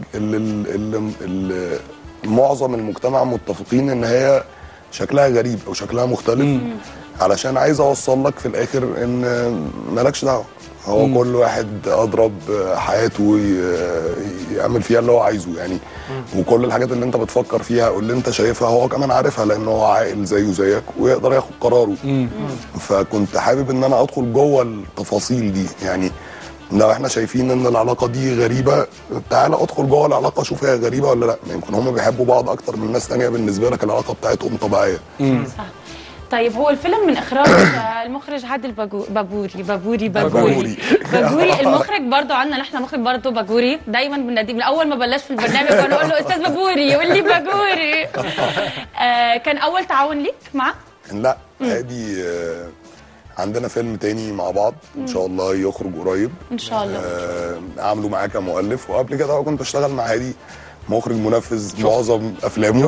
اللي معظم المجتمع متفقين ان هي شكلها غريب او شكلها مختلف، علشان عايز اوصل لك في الاخر ان مالكش دعوه، هو كل واحد اضرب حياته يعمل فيها اللي هو عايزه يعني، وكل الحاجات اللي انت بتفكر فيها واللي انت شايفها هو كمان عارفها، لان هو عاقل زيه زيك ويقدر ياخد قراره. فكنت حابب ان انا ادخل جوه التفاصيل دي، يعني لو احنا شايفين ان العلاقه دي غريبه، تعالى ادخل جوه العلاقه شوف هي غريبه ولا لا، يمكن هم بيحبوا بعض اكتر من ناس ثانيه، بالنسبه لك العلاقه بتاعتهم طبيعيه. صح. طيب هو الفيلم من اخراج المخرج عادل بابوري المخرج برضه عندنا نحن مخرج برضه باجوري، دايما بنناديه من اول ما بلش في البرنامج ونقول له استاذ بابوري يقول لي باجوري. كان اول تعاون ليك معه؟ لا هادي عندنا فيلم تاني مع بعض ان شاء الله يخرج قريب ان شاء الله. عامله معاه كمؤلف، وقبل كده كنت اشتغل مع هادي مخرج منفذ معظم افلامه.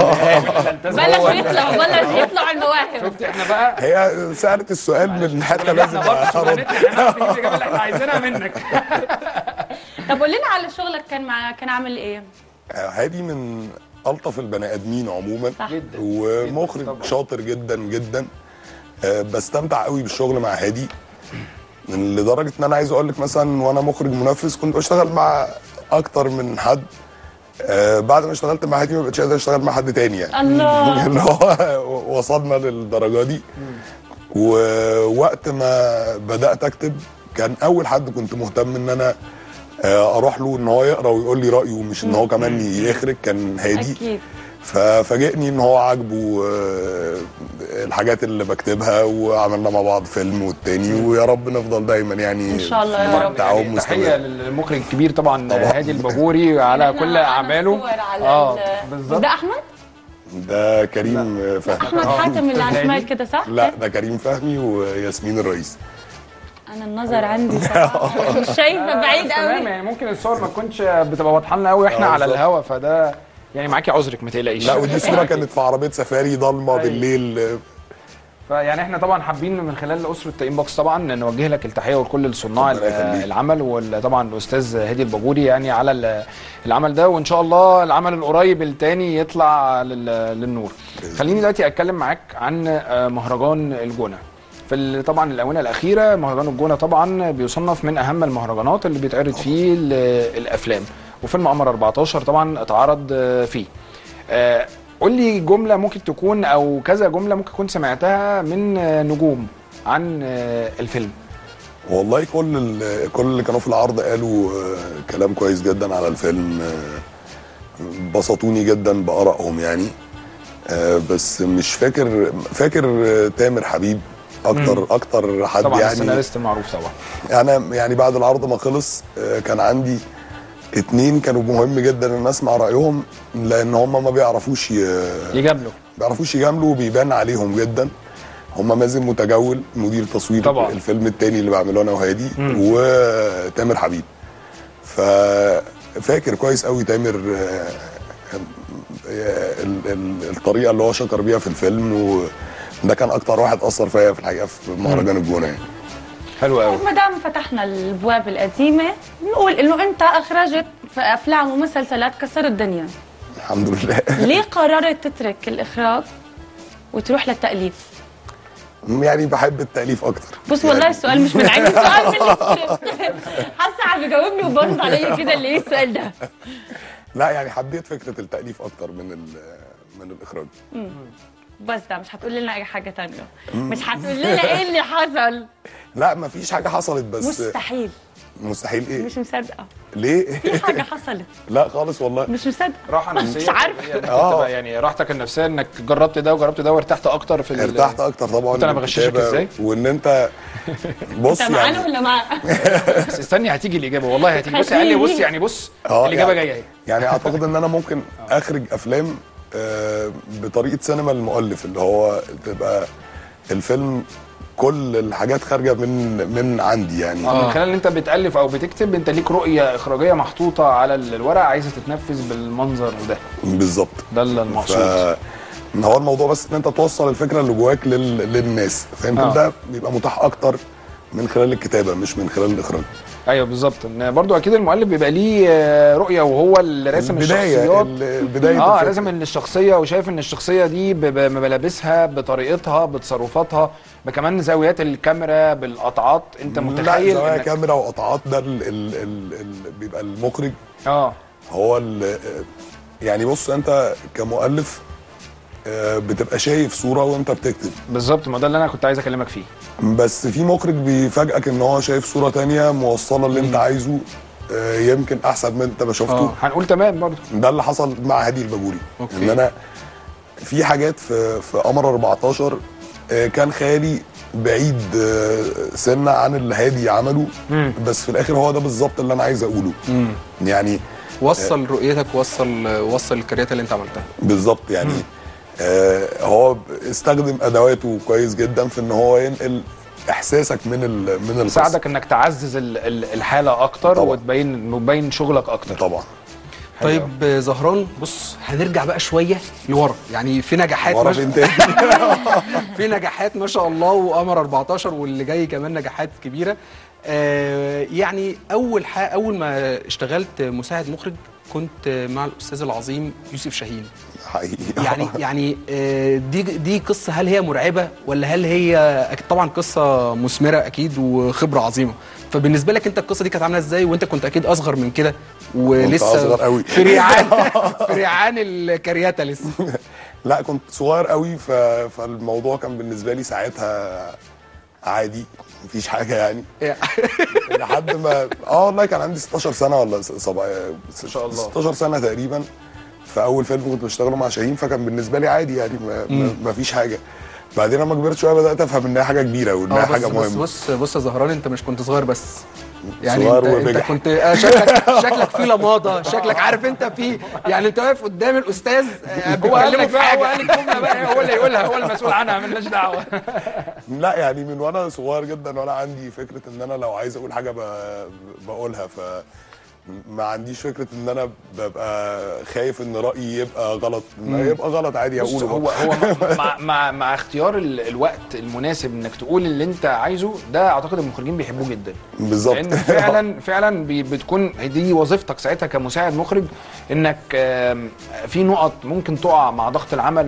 بلش يطلع المواهب. شفت احنا بقى هي سألت السؤال من حته لازم ارد. احنا في الاجابه اللي احنا عايزينها منك. طب قول لنا على شغلك كان عامل ايه؟ هادي من الطف البني ادمين عموما، صح. ومخرج شاطر جدا جدا. بستمتع قوي بالشغل مع هادي، لدرجه ان انا عايز اقول لك مثلا وانا مخرج منفذ كنت بشتغل مع اكتر من حد، بعد ما اشتغلت مع هادي ما بقتش قادر اشتغل مع حد تاني يعني. الله. اللي هو وصلنا للدرجه دي. ووقت ما بدات اكتب كان اول حد كنت مهتم ان انا اروح له ان هو يقرا ويقول لي رايه، مش ان هو كمان يخرج، كان هادي. اكيد. ففاجئني ان هو عاجبه الحاجات اللي بكتبها، وعملنا مع بعض فيلم والتاني، ويا رب نفضل دايما يعني ان شاء الله يا رب. تعاون مستمر. تحيه للمخرج الكبير طبعا هادي البابوري على كل اعماله. بالظبط. ده احمد؟ ده كريم فهمي. احمد حاتم اللي على الشمال كده صح؟ لا ده كريم فهمي وياسمين الرئيس. انا النظر عندي صراحه مش شايفه بعيد قوي. تمام، يعني ممكن الصور ما تكونش بتبقى واضحه لنا قوي واحنا على الهوا، فده يعني معاكي عذرك ما تقلقيش. لا ودي صوره كانت في عربيه سفاري ضلمه بالليل. فيعني احنا طبعا حابين من خلال اسره انبوكس طبعا نوجه لك التحيه ولكل صناع العمل، وطبعا الاستاذ هادي البابوري يعني على العمل ده، وان شاء الله العمل القريب الثاني يطلع للنور. خليني دلوقتي اتكلم معاك عن مهرجان الجونه. في طبعا الاونه الاخيره مهرجان الجونه طبعا بيصنف من اهم المهرجانات اللي بيتعرض فيه الافلام، وفيلم قمر 14 طبعا اتعرض فيه. قول لي جمله ممكن تكون او كذا جمله ممكن تكون سمعتها من نجوم عن الفيلم. والله كل اللي كانوا في العرض قالوا كلام كويس جدا على الفيلم، بسطوني جدا بآرائهم يعني. بس مش فاكر تامر حبيب اكتر حد طبعا يعني السيناريست المعروف طبعا. يعني بعد العرض ما خلص كان عندي 2 كانوا مهم جدا ان اسمع رايهم، لان هم ما بيعرفوش يجاملوا وبيبان عليهم جدا. هم مازن متجول مدير تصوير طبعا الفيلم الثاني اللي بعمله انا وهادي، وتامر حبيب. ففاكر كويس قوي تامر الطريقه اللي هو شكر بيها في الفيلم، وده كان اكتر واحد اثر فيا في الحقيقه في مهرجان الجونه يعني. حلو قوي. ما دام فتحنا الابواب القديمه نقول انه انت اخرجت في افلام ومسلسلات كسرت الدنيا. الحمد لله. ليه قررت تترك الاخراج وتروح للتاليف؟ يعني بحب التاليف اكتر. بص والله يعني السؤال مش من عندي، السؤال من السكريبت. حاسه عم بيجاوبني وبرد عليا كده، اللي ايه السؤال ده؟ لا يعني حبيت فكره التاليف اكتر من الاخراج. بس ده مش هتقول لنا اي حاجه تانية؟ مش هتقول لنا ايه اللي حصل؟ لا مفيش حاجه حصلت بس. مستحيل. مستحيل ايه؟ مش مصدقه. ليه؟ في حاجه حصلت. لا خالص والله. مش مصدقه. راحه نفسيه مش عارفه. يعني راحتك النفسيه انك جربت ده وجربت ده وارتحت اكتر في ارتحت اكتر طبعا. انا بغششك ازاي؟ وان انت بص انت يعني معانا ولا معاه؟ بس استني هتيجي الاجابه، والله هتيجي. بص قال لي بص يعني بص الاجابه جايه اهي. يعني اعتقد ان انا ممكن اخرج افلام بطريقه سينما المؤلف، اللي هو تبقى الفيلم كل الحاجات خارجه من عندي يعني. من خلال ان انت بتالف او بتكتب، انت ليك رؤيه اخراجيه محطوطه على الورق عايزه تتنفذ بالمنظر ده بالظبط. ده المقصود. هو الموضوع بس ان انت توصل الفكره اللي جواك للناس، فيمكن ده بيبقى متاح اكتر من خلال الكتابه مش من خلال الاخراج. ايوه بالظبط. ان برضو اكيد المؤلف بيبقى ليه رؤيه، وهو اللي راسم الشخصيات. البدايه راسم الشخصيه وشايف ان الشخصيه دي بملابسها، بطريقتها، بتصرفاتها، بكمان زاويات الكاميرا، بالقطعات. انت متخيل زوايا كاميرا وقطعات ده بيبقى المخرج. هو يعني بص انت كمؤلف بتبقى شايف صوره وانت بتكتب. بالظبط، ما ده اللي انا كنت عايز اكلمك فيه. بس في مخرج بيفاجئك ان هو شايف صوره تانية موصله اللي انت عايزه يمكن احسن من انت ما شفته. هنقول تمام برضه. ده اللي حصل مع هادي الباجوري. ان انا في حاجات في قمر 14 كان خيالي بعيد سنه عن اللي هادي عمله. بس في الاخر هو ده بالظبط اللي انا عايز اقوله. يعني وصل رؤيتك، وصل الكريات اللي انت عملتها بالظبط يعني. هو استخدم ادواته كويس جدا في ان هو ينقل احساسك من القصه، يساعدك انك تعزز الحاله اكتر طبعا. وتبين شغلك اكتر طبعا. طيب زهران، بص هنرجع بقى شويه لورا، يعني في نجاحات في نجاحات ما شاء الله، وقمر 14 واللي جاي كمان نجاحات كبيره. يعني اول ما اشتغلت مساعد مخرج كنت مع الاستاذ العظيم يوسف شاهين حقيقي. يعني دي قصه، هل هي مرعبه ولا هل هي اكيد طبعا قصه مثمره اكيد وخبره عظيمه؟ فبالنسبه لك انت القصه دي كانت عامله ازاي وانت كنت اكيد اصغر من كده ولسه اصغر قوي في ريعان الكرياته لسه؟ لا كنت صغير قوي، فالموضوع كان بالنسبه لي ساعتها عادي مفيش حاجه يعني. لحد ما والله كان عندي 16 سنه ولا ما شاء الله 16 سنه تقريبا. في اول فيلم كنت بشتغله مع شاهين، فكان بالنسبه لي عادي يعني ما فيش حاجه. بعدين لما كبرت شويه بدات افهم انها حاجه كبيره وانها حاجه مهمه. بص يا زهران، انت مش كنت صغير بس، يعني صغير انت كنت شكلك في لماضه، شكلك عارف انت في، يعني انت واقف قدام الاستاذ بيكلمك في حاجه، هو قال الجمله بقى، هو اللي يقولها، هو المسؤول عنها، مالناش دعوه. لا يعني من وانا صغير جدا وانا عندي فكره ان انا لو عايز اقول حاجه بقولها، ما عنديش فكره ان انا ببقى خايف ان رايي يبقى غلط. ما يبقى غلط عادي اقوله. هو مع اختيار الوقت المناسب انك تقول اللي انت عايزه، ده اعتقد المخرجين بيحبوه جدا. بالظبط. لان فعلا بتكون دي وظيفتك ساعتها كمساعد مخرج، انك في نقط ممكن تقع مع ضغط العمل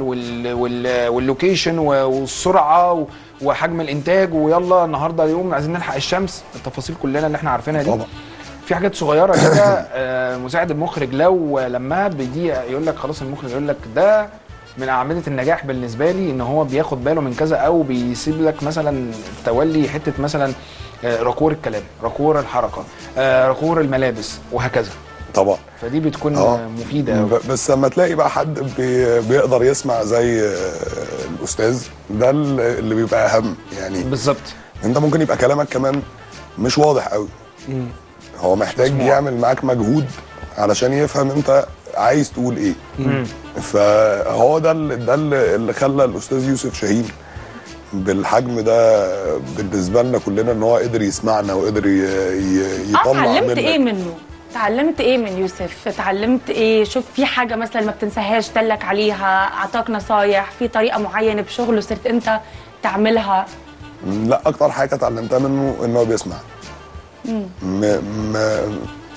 واللوكيشن والسرعه وحجم الانتاج، ويلا النهارده يوم عايزين نلحق الشمس، التفاصيل كلنا اللي احنا عارفينها دي طبعا. في حاجات صغيره كده مساعد المخرج لو لما بيجي يقول لك خلاص، المخرج يقول لك ده من اعمده النجاح بالنسبه لي، ان هو بياخد باله من كذا، او بيسيب لك مثلا تولي حته مثلا راكور الكلام، راكور الحركه، راكور الملابس، وهكذا طبعا. فدي بتكون مفيده. بس لما تلاقي بقى حد بيقدر يسمع زي الاستاذ ده اللي بيبقى اهم يعني. بالظبط. انت ممكن يبقى كلامك كمان مش واضح قوي، هو محتاج يعمل معاك مجهود علشان يفهم انت عايز تقول ايه. فهو ده اللي خلى الاستاذ يوسف شاهين بالحجم ده بالنسبه لنا كلنا، ان هو قدر يسمعنا وقدر يطلع اتعلمت ايه منه؟ اتعلمت ايه من يوسف؟ اتعلمت ايه؟ شوف في حاجه مثلا ما بتنساهاش دلك عليها، اعطاك نصايح في طريقه معينه بشغله صرت انت تعملها؟ لا اكتر حاجه اتعلمتها منه ان هو بيسمع.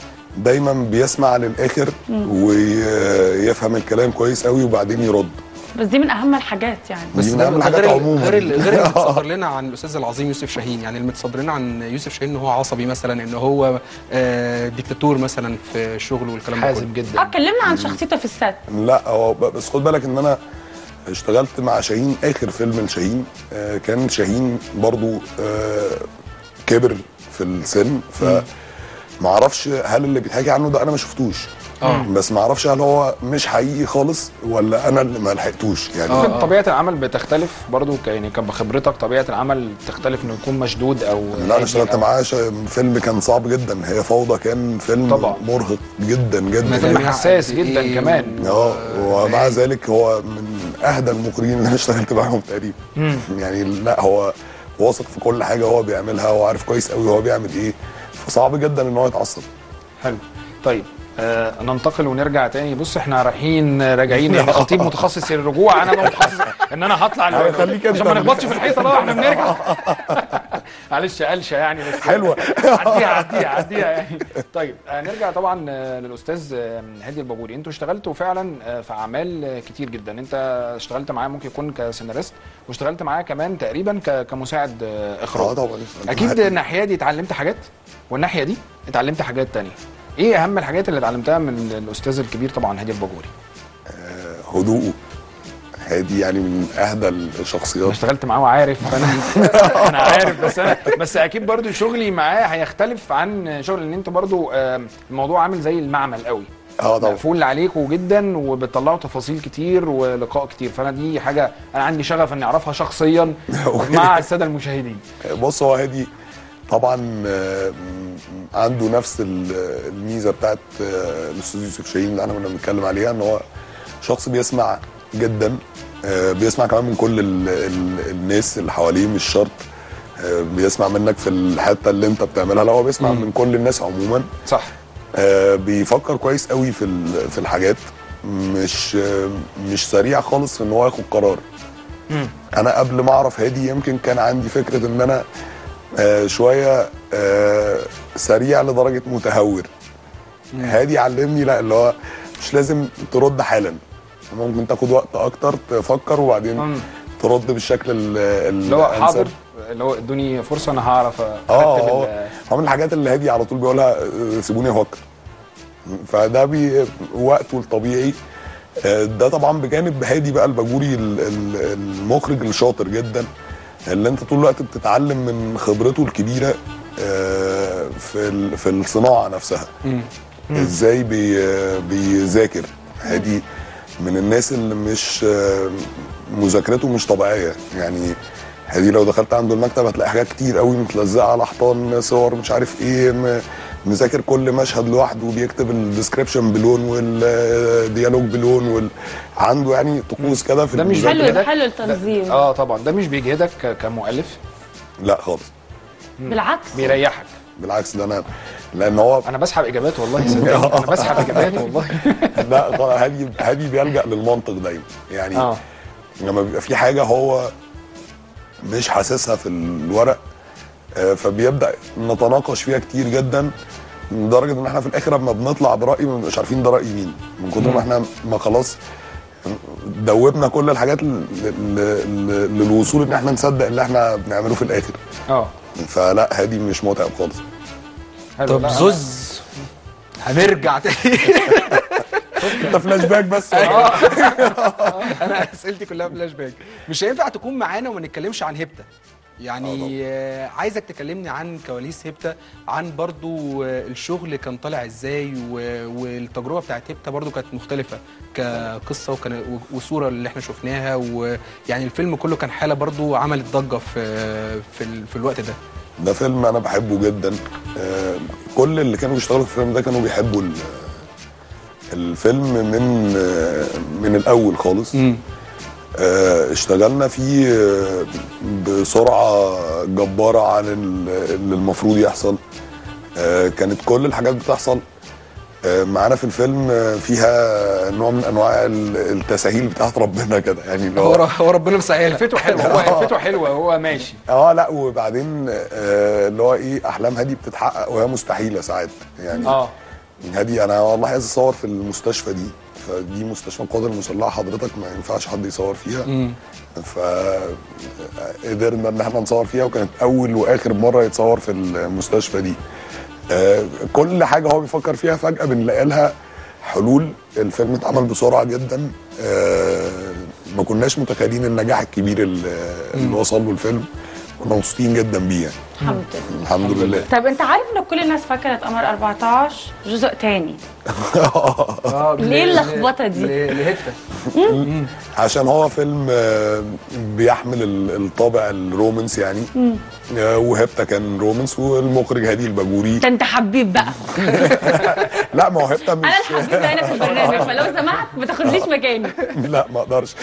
دايما بيسمع للاخر ويفهم الكلام كويس قوي وبعدين يرد. بس دي من اهم الحاجات يعني. بس دي من ده أهم الحاجات عموما. غير اللي متصدر لنا عن الاستاذ العظيم يوسف شاهين، يعني اللي متصدر لنا عن يوسف شاهين ان هو عصبي مثلا، ان هو ديكتاتور مثلا في شغله والكلام ده حازم جدا. كلمنا عن شخصيته في الست. لا هو بس خد بالك ان انا اشتغلت مع شاهين اخر فيلم لشاهين، كان شاهين برضو كبر في السن، فما اعرفش هل اللي بيتحكي عنه ده انا ما شفتوش، بس ما اعرفش هل هو مش حقيقي خالص ولا انا اللي ما لحقتوش يعني. ممكن طبيعه العمل بتختلف برضو، يعني كان بخبرتك طبيعه العمل تختلف انه يكون مشدود او لا انا اشتغلت معاه فيلم كان صعب جدا، هي فوضى، كان فيلم طبعا مرهق جدا جدا، فيلم حساس جدا كمان. ومع ذلك هو من اهدى المخرجين اللي انا اشتغلت معاهم تقريبا. يعني لا هو واثق في كل حاجه هو بيعملها، وعارف كويس قوي هو بيعمل ايه، فصعب جدا ان هو يتعصب. حلو. طيب ننتقل ونرجع تاني. بص احنا راجعين يعني خطيب متخصص الرجوع، انا بقى متخصص ان انا هطلع خليك عشان ما نخبطش في الحيطه بقى واحنا بنرجع. معلش قلشه يعني بس حلوه. عديها يعني. طيب نرجع طبعا للاستاذ هادي الباجوري. انتوا اشتغلتوا فعلا في اعمال كتير جدا، انت اشتغلت معاه ممكن يكون كسيناريست، واشتغلت معاه كمان تقريبا كمساعد اخراج. طبعا اكيد الناحيه دي اتعلمت حاجات والناحيه دي اتعلمت حاجات تانية. ايه اهم الحاجات اللي اتعلمتها من الاستاذ الكبير طبعا هادي الباجوري؟ هدوءه. هادي يعني من اهدى الشخصيات. انا اشتغلت معاه وعارف، انا عارف، بس اكيد برضو شغلي معاه هيختلف عن شغل ان انت برضو الموضوع عامل زي المعمل قوي. طبعا مقفول عليكم جدا وبتطلعوا تفاصيل كتير ولقاء كتير، فانا دي حاجه انا عندي شغف اني اعرفها شخصيا مع الساده المشاهدين. بص هو هادي طبعا عنده نفس الميزه بتاعت الاستاذ يوسف شاهين اللي احنا كنا بنتكلم عليها، ان هو شخص بيسمع جدا، بيسمع كمان من كل الناس اللي حواليه، مش شرط بيسمع منك في الحته اللي انت بتعملها، لا هو بيسمع من كل الناس عموما. صح. بيفكر كويس قوي في الحاجات، مش سريع خالص في ان هو ياخد قرار. انا قبل ما اعرف هادي يمكن كان عندي فكره ان انا شويه سريع لدرجه متهور. هادي علمني لا، اللي هو مش لازم ترد حالا، ممكن تاخد وقت اكتر تفكر وبعدين ترد بالشكل اللي هو حاضر، اللي هو ادوني فرصه انا هعرف ارتب. هو من الحاجات اللي هادي على طول بيقولها سيبوني افكر، فده وقته الطبيعي. ده طبعا بجانب هادي بقى الباجوري المخرج الشاطر جدا، اللي انت طول الوقت بتتعلم من خبرته الكبيره في الصناعه نفسها. ازاي بيذاكر. هادي من الناس اللي مش مذاكرته مش طبيعيه، يعني هادي لو دخلت عنده المكتب هتلاقي حاجات كتير قوي متلزقه على حيطان، صور مش عارف ايه، مذاكر كل مشهد لوحده، وبيكتب الديسكريبشن بلون والديالوج بلون عنده يعني طقوس كده في ده مش حلو التنظيم. طبعا ده مش بيجهدك كمؤلف؟ لا خالص، بالعكس بيريحك. بالعكس، ده لان هو انا بسحب اجابات والله، صدقني انا بسحب اجابات والله. لا هادي بيلجأ للمنطق دايما، يعني لما بيبقى في حاجه هو مش حاسسها في الورق، فبيبدأ نتناقش فيها كتير جدا، لدرجه ان احنا في الاخر لما بنطلع برأي مش عارفين ده رأي مين، من كتر ما احنا ما خلاص دوبنا كل الحاجات للوصول ان احنا نصدق اللي احنا بنعمله في الاخر. فلا هادي مش متعب خالص. طب زوز هنرجع تاني. انت فلاش باك بس. انا اسئلتي كلها فلاش باك. مش هينفع تكون معانا وما نتكلمش عن هيبتا، يعني عايزك تكلمني عن كواليس هيبتا، عن برضو الشغل كان طالع ازاي، والتجربه بتاعت هيبتا برضو كانت مختلفه كقصه وصوره اللي احنا شفناها، ويعني الفيلم كله كان حاله برضو عملت ضجه في الوقت ده. ده فيلم انا بحبه جدا، كل اللي كانوا بيشتغلوا في الفيلم ده كانوا بيحبوا الفيلم من الاول خالص. اشتغلنا فيه بسرعه جباره عن اللي المفروض يحصل. كانت كل الحاجات بتحصل معانا في الفيلم فيها نوع من انواع التساهيل بتاعت ربنا كده، يعني اللي هو ربنا مسهل. هفته حلوه، هو هفته حلوه، هو ماشي. لا وبعدين اللي هو ايه، احلام هادي بتتحقق وهي مستحيله ساعات، يعني هادي انا والله عايز اصور في المستشفى دي، فدي مستشفى القوات المسلحه حضرتك ما ينفعش حد يصور فيها. فقدرنا ان احنا نصور فيها، وكانت اول واخر مره يتصور في المستشفى دي. كل حاجه هو بيفكر فيها فجاه بنلاقي لها حلول. الفيلم اتعمل بسرعه جدا، ما كناش متخيلين النجاح الكبير اللي وصل له الفيلم. كنا مبسوطين جدا بيه يعني. الحمد لله. طب انت عارف ان كل الناس فكرت قمر 14 جزء تاني؟ ليه اللخبطه دي؟ لهته عشان هو فيلم بيحمل الطابع الرومانس يعني. وهبته كان رومانس، والمخرج هادي الباجوري. ده انت حبيب بقى. لا ما هو هبته مش انا الحبيب ده هنا في البرنامج، فلو سمحت ما تاخدليش مكاني. لا ما اقدرش.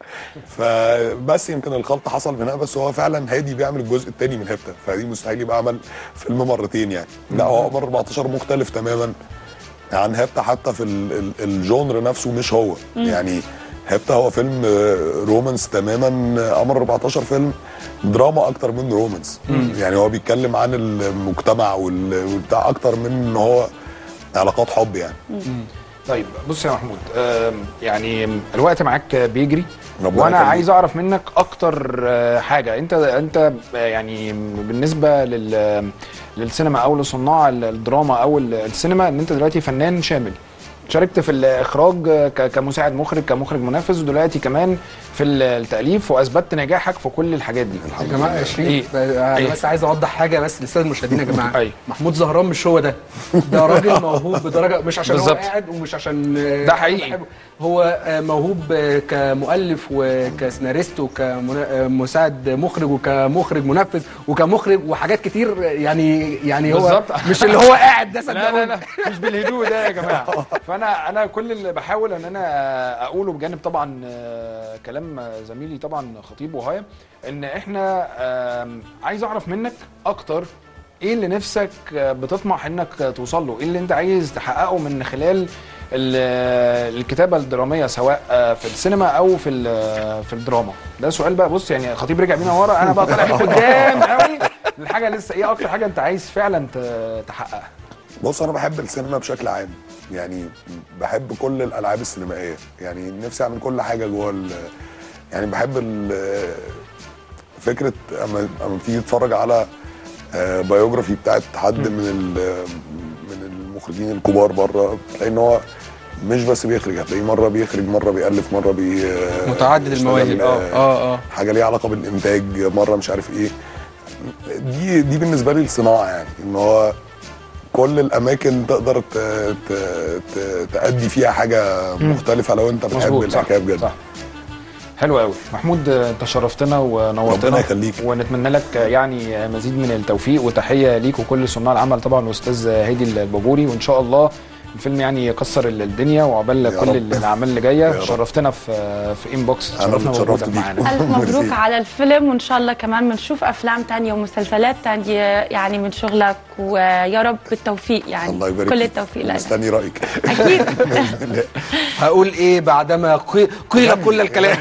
فبس يمكن الخلط حصل هنا، بس هو فعلا هادي بيعمل الجزء الثاني من هبته، فدي مستحيل يبقى عمل فيلم مرتين يعني. لا هو قمر 14 مختلف تماما عن هبته، حتى في الجونر نفسه مش هو يعني. هبته هو فيلم رومانس تماما، قمر 14 فيلم دراما اكتر من رومانس. يعني هو بيتكلم عن المجتمع والبتاع اكتر من ان هو علاقات حب يعني. طيب بص يا محمود، يعني الوقت معاك بيجري، وانا يخليك. عايز اعرف منك اكتر حاجه. انت يعني بالنسبه للسينما او لصناع الدراما او السينما، ان انت دلوقتي فنان شامل، شاركت في الاخراج كمساعد مخرج، كمخرج منفذ، ودلوقتي كمان في التاليف، واثبتت نجاحك في كل الحاجات دي. يا جماعه شريف، انا بس عايز اوضح حاجه بس للساده المشاهدين يا جماعه. محمود زهران مش هو ده راجل موهوب بدرجه، مش عشان بالزبط. هو قاعد ومش عشان ده حقيقي. هو موهوب كمؤلف وكسيناريست وكمساعد مخرج وكمخرج منفذ وكمخرج وحاجات كتير يعني هو بالزبط. مش اللي هو قاعد ده. لا مش بالهدوء ده يا جماعه. فانا كل اللي بحاول ان انا اقوله، بجانب طبعا كلام زميلي طبعا خطيب وهاية، ان احنا عايز اعرف منك اكتر ايه اللي نفسك بتطمح انك توصل له، ايه اللي انت عايز تحققه من خلال الكتابه الدراميه، سواء في السينما او في الدراما. ده سؤال بقى. بص يعني خطيب رجع بينا ورا، انا بقى طالع بيك قدام قوي الحاجه لسه. ايه اكتر حاجه انت عايز فعلا تحققها؟ بص انا بحب السينما بشكل عام يعني، بحب كل الالعاب السينمائيه يعني. نفسي اعمل كل حاجه جوه يعني. بحب فكره اما بتيجي تتفرج على بايوجرافي بتاعت حد من المخرجين الكبار بره، تلاقي ان هو مش بس بيخرج، هتلاقيه مره بيخرج، مره بيالف، مره متعدد المواهب. حاجه ليها علاقه بالانتاج، مره مش عارف ايه. دي بالنسبه لي الصناعه يعني، ان هو كل الاماكن تقدر تأدي فيها حاجه مختلفه لو انت بتحب الحكايه بجد. صح. حلو قوي محمود، انت شرفتنا ونورتنا. ربنا يخليك، ونتمنى لك يعني مزيد من التوفيق، وتحيه ليك وكل صناع العمل طبعا، الاستاذ هادي الباجوري. وان شاء الله الفيلم يعني يكسر الدنيا وعقبال كل الاعمال اللي جايه. شرفتنا في انبوكس، شرفنا بوجودك معانا. الف مبروك على الفيلم، وان شاء الله كمان بنشوف افلام تانية ومسلسلات تانية يعني من شغلك، ويا رب بالتوفيق يعني. الله يبارك كل التوفيق لك. مستني رايك. اكيد. هقول ايه بعدما قيل كل الكلام.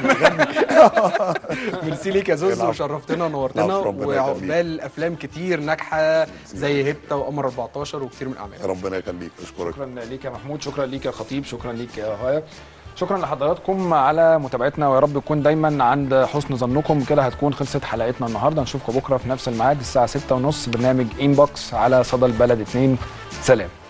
ميرسي ليك يا زوزو، وشرفتنا ونورتنا، وعقبال افلام كتير ناجحه زي هبته وقمر 14 وكتير من الاعمال. ربنا يخليك، اشكرك. شكرا ليك يا محمود، شكرا ليك يا خطيب، شكرا ليك يا هاية، شكرا لحضراتكم على متابعتنا، ويا رب نكون دايما عند حسن ظنكم. كده هتكون خلصت حلقتنا النهارده، نشوفكم بكره في نفس الميعاد الساعه 6:30 برنامج انبوكس على صدى البلد 2. سلام.